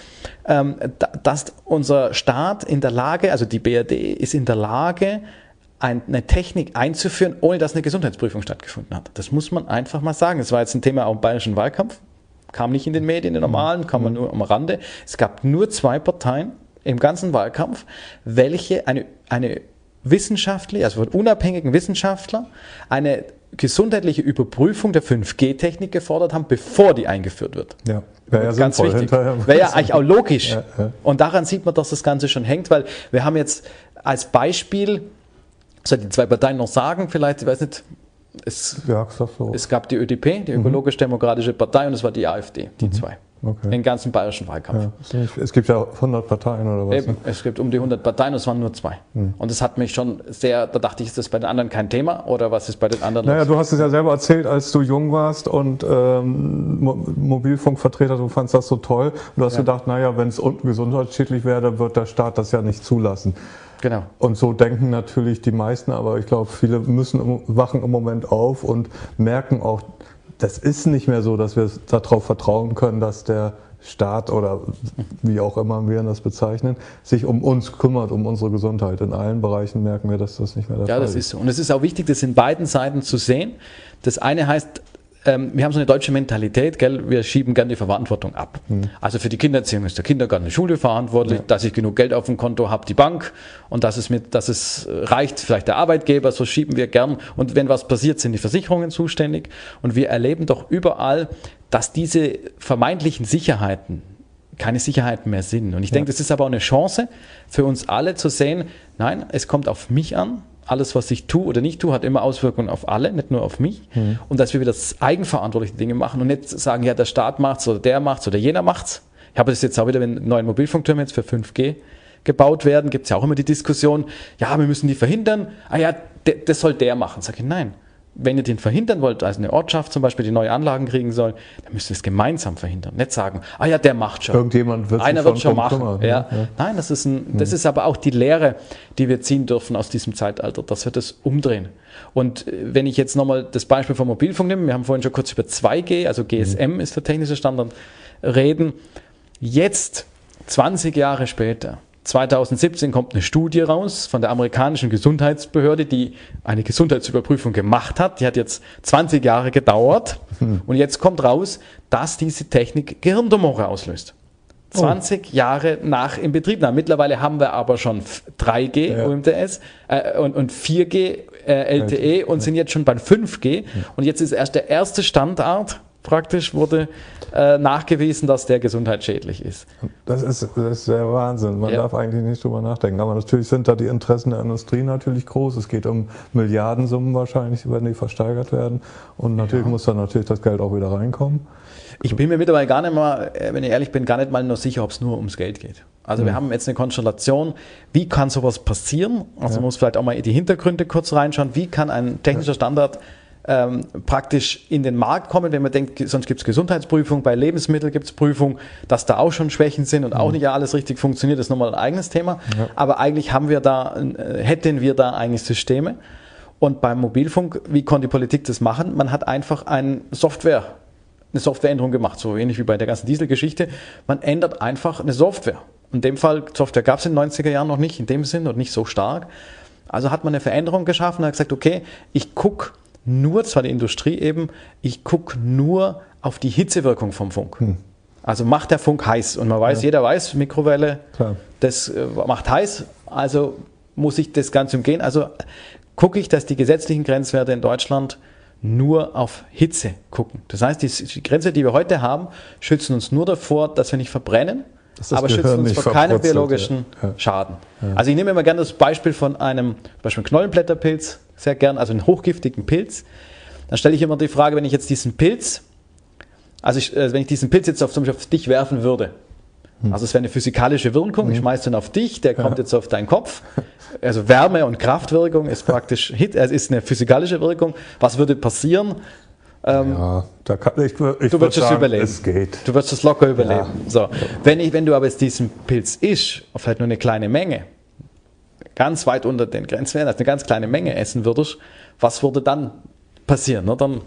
dass unser Staat in der Lage, also die BRD ist in der Lage, eine Technik einzuführen, ohne dass eine Gesundheitsprüfung stattgefunden hat. Das muss man einfach mal sagen. Das war jetzt ein Thema auch im bayerischen Wahlkampf, kam nicht in den Medien, den normalen, kam man nur am Rande. Es gab nur 2 Parteien im ganzen Wahlkampf, welche eine wissenschaftliche, also von unabhängigen Wissenschaftlern, eine gesundheitliche Überprüfung der 5G-Technik gefordert haben, bevor die eingeführt wird. Ja, wäre ja ganz sinnvoll wichtig. Wäre ja eigentlich auch logisch. Ja. Und daran sieht man, dass das Ganze schon hängt, weil wir haben jetzt als Beispiel, soll die 2 Parteien noch sagen, vielleicht, ich weiß nicht, es gab die ÖDP, die Ökologisch-Demokratische Partei, und es war die AfD, die 2. Okay. Den ganzen bayerischen Wahlkampf. Ja, es gibt ja 100 Parteien oder was? Eben, es gibt um die 100 Parteien und es waren nur 2. Und das hat mich schon sehr, da dachte ich, ist das bei den anderen kein Thema oder was ist bei den anderen? Naja, du hast es ja selber erzählt, als du jung warst und Mobilfunkvertreter, du fandst das so toll. Du hast gedacht, naja, wenn es unten gesundheitsschädlich wäre, dann wird der Staat das ja nicht zulassen. Genau. Und so denken natürlich die meisten, aber ich glaube, viele wachen im Moment auf und merken auch, das ist nicht mehr so, dass wir darauf vertrauen können, dass der Staat oder wie auch immer wir das bezeichnen, sich um uns kümmert, um unsere Gesundheit. In allen Bereichen merken wir, dass das nicht mehr der Fall ist. Ja, das ist so. Und es ist auch wichtig, das in beiden Seiten zu sehen. Das eine heißt, wir haben so eine deutsche Mentalität, gell? Wir schieben gerne die Verantwortung ab. Also für die Kindererziehung ist der Kindergarten, die Schule verantwortlich, dass ich genug Geld auf dem Konto habe, die Bank und dass es reicht, vielleicht der Arbeitgeber, so schieben wir gern. Und wenn was passiert, sind die Versicherungen zuständig. Und wir erleben doch überall, dass diese vermeintlichen Sicherheiten keine Sicherheiten mehr sind. Und ich denke, das ist aber auch eine Chance für uns alle zu sehen, nein, es kommt auf mich an. Alles, was ich tue oder nicht tue, hat immer Auswirkungen auf alle, nicht nur auf mich. Und dass wir wieder eigenverantwortliche Dinge machen und nicht sagen, ja, der Staat macht's oder der macht's oder jener macht's. Ich habe das jetzt auch wieder, wenn neue Mobilfunktürme jetzt für 5G gebaut werden, gibt es ja auch immer die Diskussion, ja, wir müssen die verhindern. Ah ja, das soll der machen. Sag ich, nein. Wenn ihr den verhindern wollt, also eine Ortschaft zum Beispiel, die neue Anlagen kriegen soll, dann müsst ihr es gemeinsam verhindern. Nicht sagen, ah ja, der macht schon. Irgendjemand wird Einer wird schon machen. Kümmern, ja. Nein, das ist aber auch die Lehre, die wir ziehen dürfen aus diesem Zeitalter, dass wir das umdrehen. Und wenn ich jetzt nochmal das Beispiel vom Mobilfunk nehme, wir haben vorhin schon kurz über 2G, also GSM ist der technische Standard, reden. Jetzt, 20 Jahre später, 2017 kommt eine Studie raus von der amerikanischen Gesundheitsbehörde, die eine Gesundheitsüberprüfung gemacht hat. Die hat jetzt 20 Jahre gedauert und jetzt kommt raus, dass diese Technik Gehirntumore auslöst. 20 Jahre nach Inbetriebnahme. Mittlerweile haben wir aber schon 3G UMTS und 4G LTE und sind jetzt schon bei 5G. Und jetzt ist erst der erste Standard praktisch wurde nachgewiesen, dass der gesundheitsschädlich ist. Das ist der Wahnsinn. Man darf eigentlich nicht drüber nachdenken. Aber natürlich sind da die Interessen der Industrie natürlich groß. Es geht um Milliardensummen wahrscheinlich, wenn die versteigert werden. Und natürlich muss dann natürlich das Geld auch wieder reinkommen. Ich bin mir mittlerweile gar nicht mal, wenn ich ehrlich bin, gar nicht mal nur sicher, ob es nur ums Geld geht. Also wir haben jetzt eine Konstellation, wie kann sowas passieren? Also man muss vielleicht auch mal in die Hintergründe kurz reinschauen. Wie kann ein technischer Standard praktisch in den Markt kommen, wenn man denkt, sonst gibt es Gesundheitsprüfung, bei Lebensmitteln gibt es Prüfung, dass da auch schon Schwächen sind und auch nicht alles richtig funktioniert, das ist nochmal ein eigenes Thema. Ja. Aber eigentlich hätten wir da eigentlich Systeme. Und beim Mobilfunk, wie konnte die Politik das machen? Man hat einfach eine Softwareänderung gemacht, so ähnlich wie bei der ganzen Dieselgeschichte. Man ändert einfach eine Software. In dem Fall, Software gab es in den 90er Jahren noch nicht in dem Sinn und nicht so stark. Also hat man eine Veränderung geschaffen und hat gesagt, okay, ich gucke nur, zwar die Industrie eben, ich gucke nur auf die Hitzewirkung vom Funk. Also macht der Funk heiß. Und man weiß, jeder weiß, Mikrowelle, das macht heiß, also muss ich das Ganze umgehen. Also gucke ich, dass die gesetzlichen Grenzwerte in Deutschland nur auf Hitze gucken. Das heißt, die Grenze, die wir heute haben, schützen uns nur davor, dass wir nicht verbrennen, aber schützen uns vor keinem biologischen Schaden. Ja. Also ich nehme immer gerne das Beispiel von einem Knollenblätterpilz, sehr gern, also einen hochgiftigen Pilz. Dann stelle ich immer die Frage, wenn ich jetzt diesen Pilz, wenn ich diesen Pilz jetzt zum Beispiel auf dich werfen würde, also es wäre eine physikalische Wirkung, ich schmeiße den auf dich, der kommt jetzt auf deinen Kopf, also Wärme- und Kraftwirkung ist praktisch, es ist eine physikalische Wirkung. Was würde passieren? Du würdest es überleben. Es geht. Du würdest es locker überleben. Ja. So. Wenn du aber jetzt diesen Pilz isst, vielleicht nur eine kleine Menge, ganz weit unter den Grenzwerten, also eine ganz kleine Menge essen würdest, was würde dann passieren?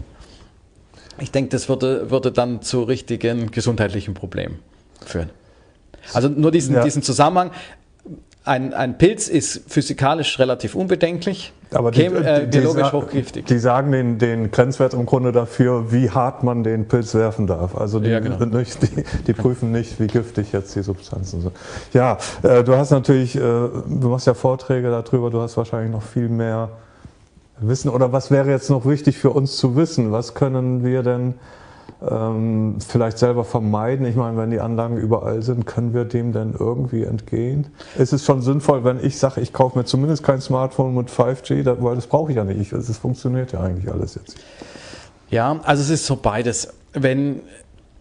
Ich denke, das würde dann zu richtigen gesundheitlichen Problemen führen. Also nur diesen Zusammenhang. Ein Pilz ist physikalisch relativ unbedenklich, aber biologisch hochgiftig. Die sagen den Grenzwert im Grunde dafür, wie hart man den Pilz werfen darf. Also die prüfen nicht, wie giftig jetzt die Substanzen sind. Ja, du hast natürlich, du machst ja Vorträge darüber, du hast wahrscheinlich noch viel mehr Wissen. Oder was wäre jetzt noch wichtig für uns zu wissen? Was können wir denn vielleicht selber vermeiden? Ich meine, wenn die Anlagen überall sind, können wir dem denn irgendwie entgehen? Ist es schon sinnvoll, wenn ich sage, ich kaufe mir zumindest kein Smartphone mit 5G, weil das brauche ich ja nicht. Es funktioniert ja eigentlich alles jetzt. Ja, also es ist so beides. Wenn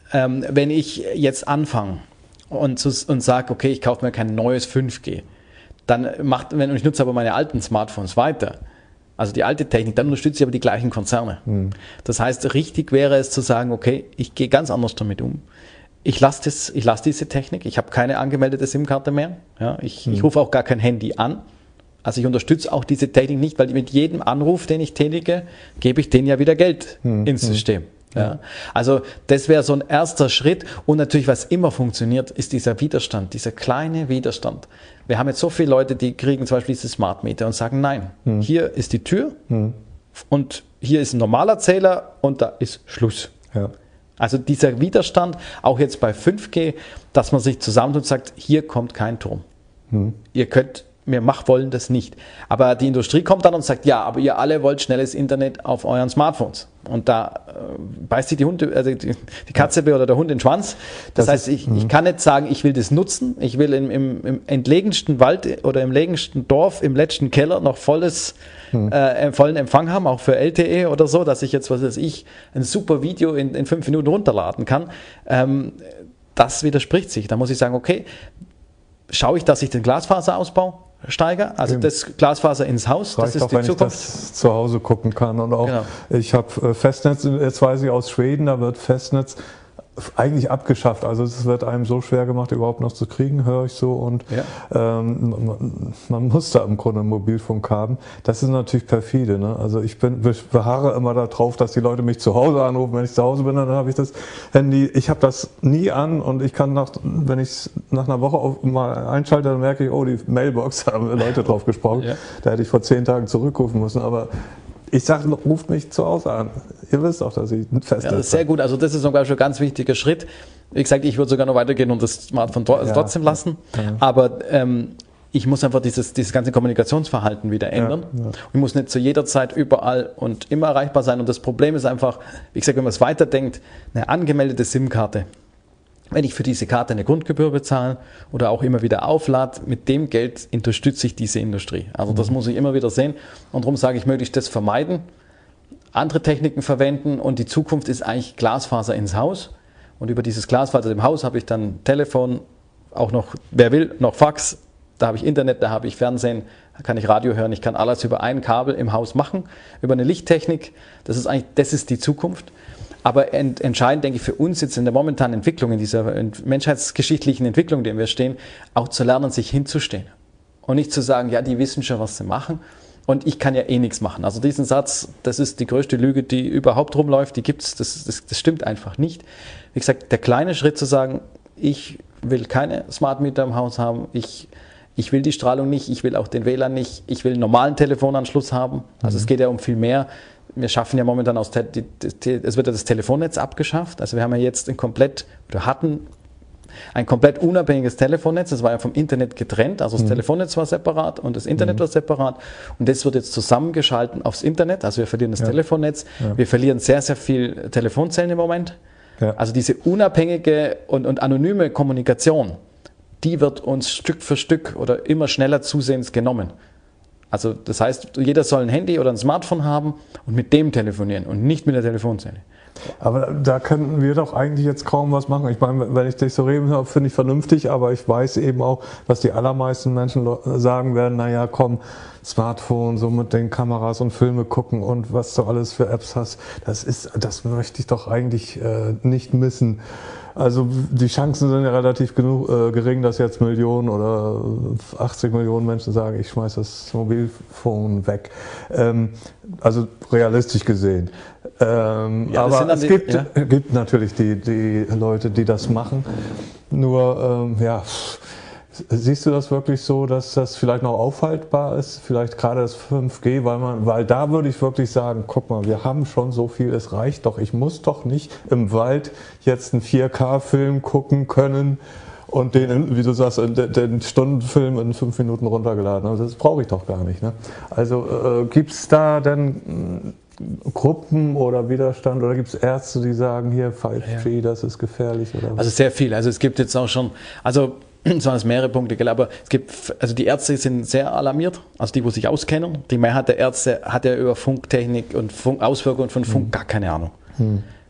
wenn ich jetzt anfange und sage, okay, ich kaufe mir kein neues 5G, und ich nutze aber meine alten Smartphones weiter, also die alte Technik, dann unterstütze ich aber die gleichen Konzerne. Das heißt, richtig wäre es zu sagen, okay, ich gehe ganz anders damit um. Ich lasse diese Technik, ich habe keine angemeldete SIM-Karte mehr, ja, ich rufe auch gar kein Handy an. Also ich unterstütze auch diese Technik nicht, weil mit jedem Anruf, den ich tätige, gebe ich denen ja wieder Geld ins System. Ja. Also das wäre so ein erster Schritt. Und natürlich, was immer funktioniert, ist dieser Widerstand, dieser kleine Widerstand. Wir haben jetzt so viele Leute, die kriegen zum Beispiel diese Smart Meter und sagen, nein, hier ist die Tür und hier ist ein normaler Zähler und da ist Schluss. Ja. Also dieser Widerstand, auch jetzt bei 5G, dass man sich zusammentut und sagt, hier kommt kein Turm. Ihr könnt... Wir wollen das nicht. Aber die Industrie kommt dann und sagt, ja, aber ihr alle wollt schnelles Internet auf euren Smartphones. Und da beißt sich die Katze oder der Hund in den Schwanz. Das heißt, ich kann nicht sagen, ich will das nutzen. Ich will im entlegensten Wald oder im entlegensten Dorf, im letzten Keller noch vollen Empfang haben, auch für LTE oder so, dass ich jetzt, ein super Video in 5 Minuten runterladen kann. Das widerspricht sich. Da muss ich sagen, okay, schaue ich, dass ich den Glasfaserausbau steigere, also das Glasfaser ins Haus, das ist die Zukunft. Ich das zu Hause gucken kann und auch, ich habe Festnetz, jetzt weiß ich aus Schweden, da wird Festnetz eigentlich abgeschafft, also es wird einem so schwer gemacht, überhaupt noch zu kriegen, höre ich so, und man muss da im Grunde Mobilfunk haben. Das ist natürlich perfide, ne? Also ich beharre immer darauf, dass die Leute mich zu Hause anrufen. Wenn ich zu Hause bin, dann habe ich das Handy, ich habe das nie an, und ich kann wenn ich es nach einer Woche mal einschalte, dann merke ich, oh, die Mailbox, da haben Leute drauf gesprochen, da hätte ich vor 10 Tagen zurückrufen müssen, aber ich sage, ruft mich zu Hause an. Ihr wisst auch, dass ich ein Festnetz habe. Ja, sehr gut. Also das ist sogar schon ein ganz wichtiger Schritt. Wie gesagt, ich würde sogar noch weitergehen und das Smartphone trotzdem lassen. Ja. Aber ich muss einfach dieses ganze Kommunikationsverhalten wieder ändern. Ja. Und ich muss nicht zu jeder Zeit überall und immer erreichbar sein. Und das Problem ist einfach, wie gesagt, wenn man es weiterdenkt, eine angemeldete SIM-Karte. Wenn ich für diese Karte eine Grundgebühr bezahle oder auch immer wieder auflade, mit dem Geld unterstütze ich diese Industrie. Also das muss ich immer wieder sehen. Und darum sage ich, möglichst das vermeiden, andere Techniken verwenden, und die Zukunft ist eigentlich Glasfaser ins Haus. Und über dieses Glasfaser im Haus habe ich dann Telefon, auch noch, wer will, noch Fax, da habe ich Internet, da habe ich Fernsehen, da kann ich Radio hören, ich kann alles über ein Kabel im Haus machen, über eine Lichttechnik. Das ist die Zukunft. Aber entscheidend, denke ich, für uns jetzt in der momentanen Entwicklung, in dieser menschheitsgeschichtlichen Entwicklung, in der wir stehen, auch zu lernen, sich hinzustehen. Und nicht zu sagen, ja, die wissen schon, was sie machen, und ich kann ja eh nichts machen. Also diesen Satz, das ist die größte Lüge, die überhaupt rumläuft, die gibt's, das stimmt einfach nicht. Wie gesagt, der kleine Schritt zu sagen, ich will keine Smart Meter im Haus haben, ich will die Strahlung nicht, ich will auch den WLAN nicht, ich will einen normalen Telefonanschluss haben. Also es geht ja um viel mehr. Wir schaffen ja momentan es wird ja das Telefonnetz abgeschafft. Also wir haben ja jetzt hatten ein komplett unabhängiges Telefonnetz. Das war ja vom Internet getrennt. Also das Telefonnetz war separat und das Internet war separat. Und das wird jetzt zusammengeschalten aufs Internet. Also wir verlieren das Telefonnetz. Ja. Wir verlieren sehr, sehr viel Telefonzellen im Moment. Ja. Also diese unabhängige und anonyme Kommunikation, die wird uns Stück für Stück oder immer schneller zusehends genommen. Also das heißt, jeder soll ein Handy oder ein Smartphone haben und mit dem telefonieren und nicht mit der Telefonzelle. Aber da könnten wir doch eigentlich jetzt kaum was machen. Ich meine, wenn ich dich so reden höre, finde ich vernünftig, aber ich weiß eben auch, dass die allermeisten Menschen sagen werden, naja, komm, Smartphone, so mit den Kameras und Filme gucken und was du alles für Apps hast, das möchte ich doch eigentlich nicht missen. Also die Chancen sind ja relativ gering, dass jetzt Millionen oder 80 Millionen Menschen sagen, ich schmeiße das Mobilphone weg. Also realistisch gesehen. Aber es gibt natürlich die Leute, die das machen. Nur, siehst du das wirklich so, dass das vielleicht noch aufhaltbar ist? Vielleicht gerade das 5G, weil da würde ich wirklich sagen, guck mal, wir haben schon so viel, es reicht doch. Ich muss doch nicht im Wald jetzt einen 4K-Film gucken können und den, wie du sagst, den Stundenfilm in 5 Minuten runtergeladen. Also das brauche ich doch gar nicht. Ne? Also gibt es da denn Gruppen oder Widerstand, oder gibt es Ärzte, die sagen, hier 5G, das ist gefährlich? Oder was? Also sehr viel. Also es gibt jetzt auch schon, es waren mehrere Punkte, aber die Ärzte sind sehr alarmiert, also die, wo sich auskennen. Die Mehrheit der Ärzte hat ja über Funktechnik und Auswirkungen von Funk gar keine Ahnung.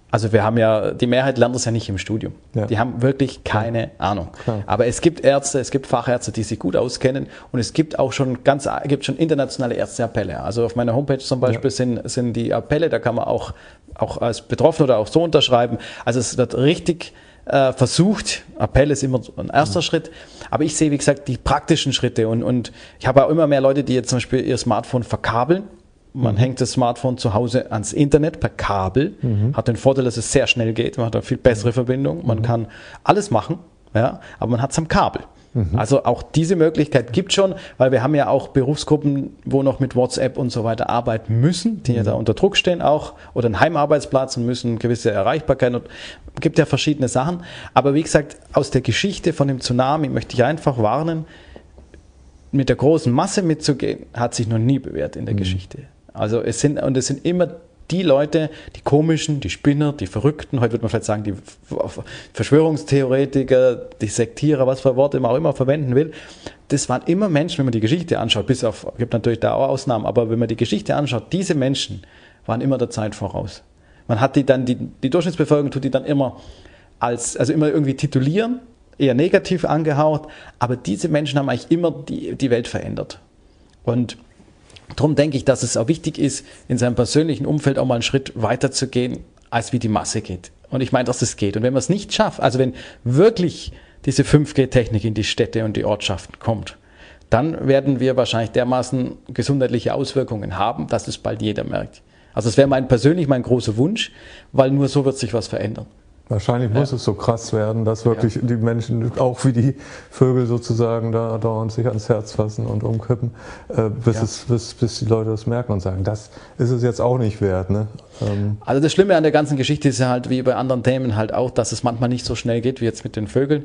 Also wir haben ja, die Mehrheit lernt das ja nicht im Studium. Ja. Die haben wirklich keine Ahnung. Klar. Aber es gibt Ärzte, es gibt Fachärzte, die sich gut auskennen und es gibt auch schon internationale Ärzteappelle. Also auf meiner Homepage zum Beispiel sind die Appelle, da kann man auch als Betroffener oder auch so unterschreiben. Also es wird richtig versucht, Appell ist immer ein erster Schritt, aber ich sehe, wie gesagt, die praktischen Schritte und ich habe auch immer mehr Leute, die jetzt zum Beispiel ihr Smartphone verkabeln. Man hängt das Smartphone zu Hause ans Internet per Kabel, hat den Vorteil, dass es sehr schnell geht, man hat eine viel bessere Verbindung, man kann alles machen, ja, aber man hat es am Kabel. Also auch diese Möglichkeit gibt es schon, weil wir haben ja auch Berufsgruppen, wo noch mit WhatsApp und so weiter arbeiten müssen, die ja da unter Druck stehen auch, oder einen Heimarbeitsplatz und müssen gewisse Erreichbarkeit und es gibt ja verschiedene Sachen. Aber wie gesagt, aus der Geschichte von dem Tsunami möchte ich einfach warnen, mit der großen Masse mitzugehen, hat sich noch nie bewährt in der Geschichte. Also es sind immer die Leute, die Komischen, die Spinner, die Verrückten, heute würde man vielleicht sagen, die Verschwörungstheoretiker, die Sektierer, was für Worte man auch immer verwenden will. Das waren immer Menschen, wenn man die Geschichte anschaut, es gibt natürlich da auch Ausnahmen, aber wenn man die Geschichte anschaut, diese Menschen waren immer der Zeit voraus. Man hat die Durchschnittsbevölkerung tut die dann immer immer irgendwie titulieren, eher negativ angehaucht, aber diese Menschen haben eigentlich immer die Welt verändert. Und darum denke ich, dass es auch wichtig ist, in seinem persönlichen Umfeld auch mal einen Schritt weiter zu gehen, als wie die Masse geht. Und ich meine, dass es geht. Und wenn man es nicht schafft, also wenn wirklich diese 5G-Technik in die Städte und die Ortschaften kommt, dann werden wir wahrscheinlich dermaßen gesundheitliche Auswirkungen haben, dass es bald jeder merkt. Also das wäre mein großer Wunsch, weil nur so wird sich was verändern. Wahrscheinlich muss es so krass werden, dass wirklich die Menschen, auch wie die Vögel sozusagen, da dauernd sich ans Herz fassen und umkippen, bis die Leute das merken und sagen, das ist es jetzt auch nicht wert. Ne? Also das Schlimme an der ganzen Geschichte ist ja halt, wie bei anderen Themen halt auch, dass es manchmal nicht so schnell geht wie jetzt mit den Vögeln,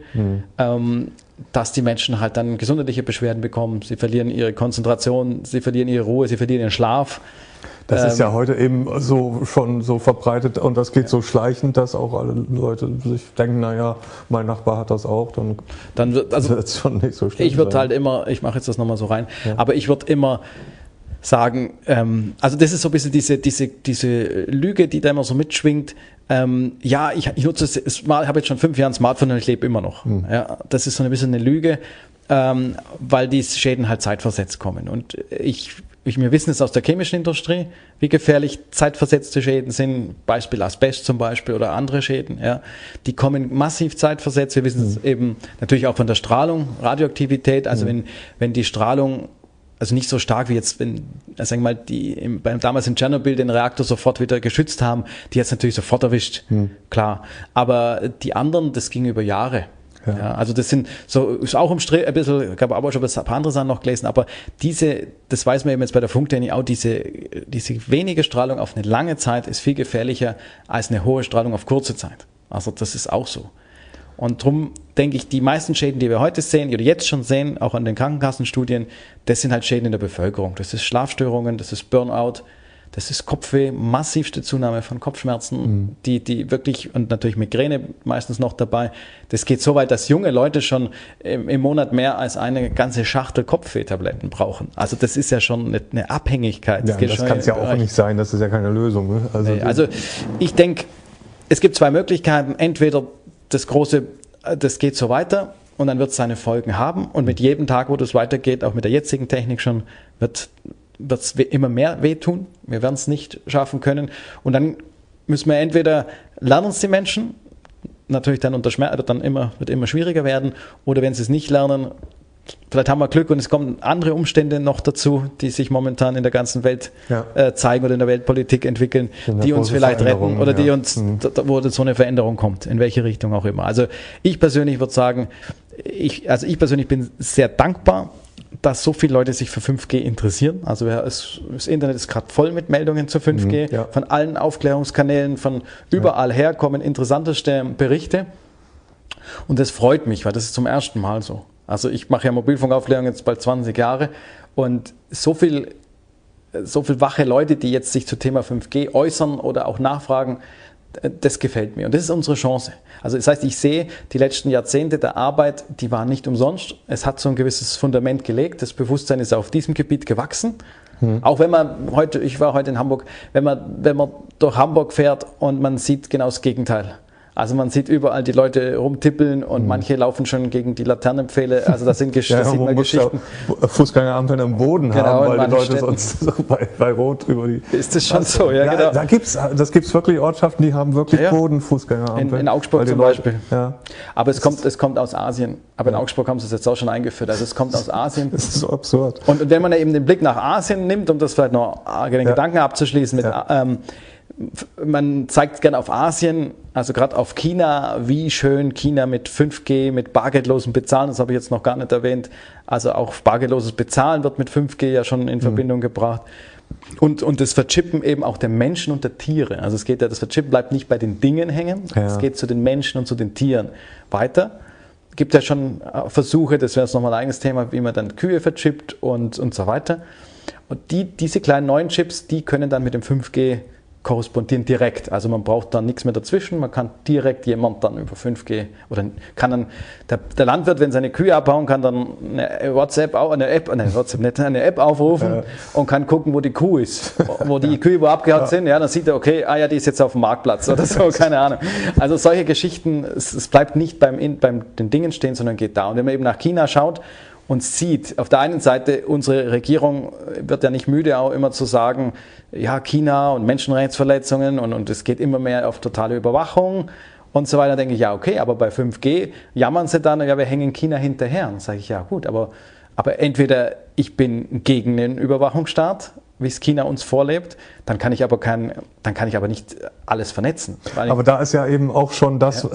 dass die Menschen halt dann gesundheitliche Beschwerden bekommen, sie verlieren ihre Konzentration, sie verlieren ihre Ruhe, sie verlieren ihren Schlaf. Das ist ja heute eben schon so verbreitet und das geht so schleichend, dass auch alle Leute sich denken, naja, mein Nachbar hat das auch, dann wird es schon nicht so schlimm. Ich würde halt immer, ich mache jetzt das nochmal so rein, aber ich würde immer sagen, also das ist so ein bisschen diese Lüge, die da immer so mitschwingt. Ich nutze es, habe jetzt schon 5 Jahre ein Smartphone und ich lebe immer noch. Ja, das ist so ein bisschen eine Lüge, weil die Schäden halt zeitversetzt kommen. Und wir wissen es aus der chemischen Industrie, wie gefährlich zeitversetzte Schäden sind, Beispiel Asbest zum Beispiel oder andere Schäden. Ja. Die kommen massiv zeitversetzt. Wir wissen es eben natürlich auch von der Strahlung, Radioaktivität. Also wenn die Strahlung, also nicht so stark wie jetzt, wenn, sagen wir mal, damals in Tschernobyl den Reaktor sofort wieder geschützt haben, die hat es natürlich sofort erwischt, klar. Aber die anderen, das ging über Jahre. Ja, also das ist auch umstritten, ein bisschen, ich habe aber schon ein paar andere Sachen noch gelesen, aber das weiß man eben jetzt bei der Funktechnik auch, diese wenige Strahlung auf eine lange Zeit ist viel gefährlicher als eine hohe Strahlung auf kurze Zeit. Also das ist auch so. Und darum denke ich, die meisten Schäden, die wir heute sehen, oder jetzt schon sehen, auch an den Krankenkassenstudien, das sind halt Schäden in der Bevölkerung. Das ist Schlafstörungen, das ist Burnout, das ist Kopfweh, massivste Zunahme von Kopfschmerzen, die wirklich, und natürlich Migräne meistens noch dabei. Das geht so weit, dass junge Leute schon im Monat mehr als eine ganze Schachtel Kopfwehtabletten brauchen. Also das ist ja schon eine Abhängigkeit. Ja, das kann es ja auch nicht sein, das ist ja keine Lösung. Ne? Also ich denke, es gibt 2 Möglichkeiten. Entweder das geht so weiter und dann wird es seine Folgen haben. Und mit jedem Tag, wo das weitergeht, auch mit der jetzigen Technik schon, wird es immer mehr wehtun. Wir werden es nicht schaffen können. Und dann müssen wir entweder lernen es die Menschen, natürlich dann wird immer schwieriger werden, oder wenn sie es nicht lernen, vielleicht haben wir Glück und es kommen andere Umstände noch dazu, die sich momentan in der ganzen Welt zeigen oder in der Weltpolitik entwickeln, die uns vielleicht retten oder wo so eine Veränderung kommt, in welche Richtung auch immer. Also ich persönlich würde sagen, ich persönlich bin sehr dankbar, dass so viele Leute sich für 5G interessieren. Also das Internet ist gerade voll mit Meldungen zu 5G. Von allen Aufklärungskanälen, von überall her kommen interessanteste Berichte. Und das freut mich, weil das ist zum ersten Mal so. Also ich mache ja Mobilfunkaufklärung jetzt bald 20 Jahre und so viel wache Leute, die jetzt sich zum Thema 5G äußern oder auch nachfragen, das gefällt mir und das ist unsere Chance. Also das heißt, ich sehe, die letzten Jahrzehnte der Arbeit, die waren nicht umsonst. Es hat so ein gewisses Fundament gelegt, das Bewusstsein ist auf diesem Gebiet gewachsen Auch wenn man heute, ich war heute in Hamburg, wenn man durch Hamburg fährt und man sieht genau das Gegenteil. Also man sieht überall die Leute rumtippeln und manche laufen schon gegen die Laternenpfähle. Also das sind ja, sieht man Geschichten. Ja Fußgängerampeln am Boden haben, weil die Leute sonst bei Rot über die... Ist das schon so? Ja, genau. Das gibt's wirklich Ortschaften, die haben wirklich Bodenfußgängerampeln. In Augsburg zum Beispiel. Ja. Aber es kommt aus Asien. Aber in Augsburg haben sie es jetzt auch schon eingeführt. Also es kommt aus Asien. Das ist so absurd. Und wenn man eben den Blick nach Asien nimmt, um das vielleicht noch den Gedanken abzuschließen mit... man zeigt gerne auf Asien, also gerade auf China, wie schön China mit 5G, mit bargeldlosem Bezahlen, das habe ich jetzt noch gar nicht erwähnt, also auch bargeldloses Bezahlen wird mit 5G ja schon in Verbindung gebracht. Und das Verchippen eben auch der Menschen und der Tiere. Also das Verchippen bleibt nicht bei den Dingen hängen, es geht zu den Menschen und zu den Tieren weiter. Es gibt ja schon Versuche, das wäre jetzt nochmal ein eigenes Thema, wie man dann Kühe verchippt und so weiter. Und diese kleinen neuen Chips, die können dann mit dem 5G korrespondieren direkt. Also man braucht da nichts mehr dazwischen. Man kann direkt jemand dann über 5G oder kann dann der Landwirt, wenn seine Kühe abhauen, kann dann eine App aufrufen und kann gucken, wo die Kuh ist, wo die Kühe wo abgehauen sind. Ja, dann sieht er, okay, die ist jetzt auf dem Marktplatz oder so, keine Ahnung. Also solche Geschichten, es bleibt nicht beim den Dingen stehen, sondern geht da. Und wenn man eben nach China schaut und sieht, auf der einen Seite, unsere Regierung wird ja nicht müde, auch immer zu sagen, ja, China und Menschenrechtsverletzungen und es geht immer mehr auf totale Überwachung und so weiter. Da denke ich, ja, okay, aber bei 5G jammern sie dann, ja, wir hängen China hinterher. Und sage ich, ja, gut, aber entweder ich bin gegen den Überwachungsstaat, wie es China uns vorlebt, dann kann ich aber nicht alles vernetzen. Aber da ist ja eben auch schon das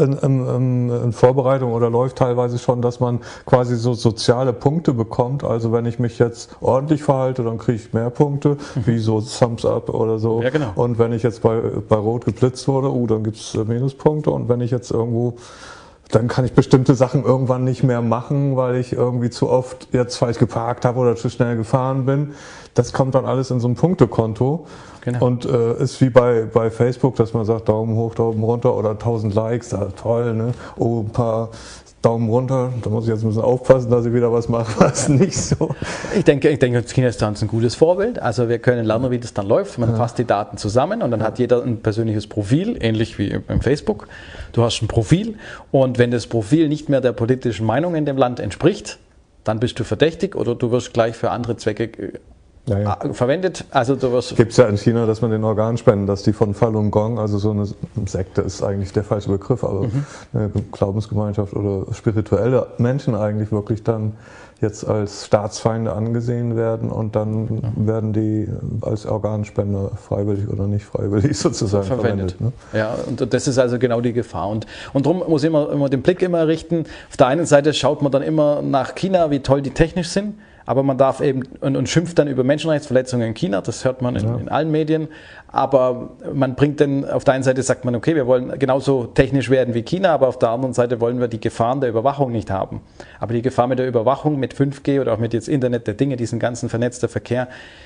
in Vorbereitung oder läuft teilweise schon, dass man quasi so soziale Punkte bekommt. Also wenn ich mich jetzt ordentlich verhalte, dann kriege ich mehr Punkte, wie so Thumbs Up oder so. Ja, genau. Und wenn ich jetzt bei Rot geblitzt wurde, dann gibt es Minuspunkte. Und wenn ich jetzt irgendwo... Dann kann ich bestimmte Sachen irgendwann nicht mehr machen, weil ich irgendwie zu oft jetzt falsch geparkt habe oder zu schnell gefahren bin. Das kommt dann alles in so ein Punktekonto. Genau. Und ist wie bei Facebook, dass man sagt, Daumen hoch, Daumen runter oder 1000 Likes, toll, ne? Oh, ein paar Daumen runter, da muss ich jetzt ein bisschen aufpassen, dass ich wieder was mache, was nicht so. Ich denke, China ist dann ein gutes Vorbild. Also wir können lernen, wie das dann läuft. Man fasst die Daten zusammen und dann hat jeder ein persönliches Profil, ähnlich wie beim Facebook. Du hast ein Profil und wenn das Profil nicht mehr der politischen Meinung in dem Land entspricht, dann bist du verdächtig oder du wirst gleich für andere Zwecke verwendet. Also gibt es ja in China, dass man den Organspenden, dass die von Falun Gong, also so eine Sekte ist eigentlich der falsche Begriff, aber eine Glaubensgemeinschaft oder spirituelle Menschen eigentlich wirklich dann jetzt als Staatsfeinde angesehen werden und dann werden die als Organspender freiwillig oder nicht freiwillig sozusagen verwendet. Ne? Ja, und das ist also genau die Gefahr. Und darum muss immer den Blick immer richten. Auf der einen Seite schaut man dann immer nach China, wie toll die technisch sind. Aber man darf eben und schimpft dann über Menschenrechtsverletzungen in China, das hört man in allen Medien. Aber man bringt dann, auf der einen Seite sagt man, okay, wir wollen genauso technisch werden wie China, aber auf der anderen Seite wollen wir die Gefahren der Überwachung nicht haben. Aber die Gefahr mit der Überwachung, mit 5G oder auch mit jetzt Internet der Dinge, diesen ganzen vernetzten Verkehr,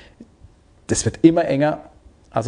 das wird immer enger. Also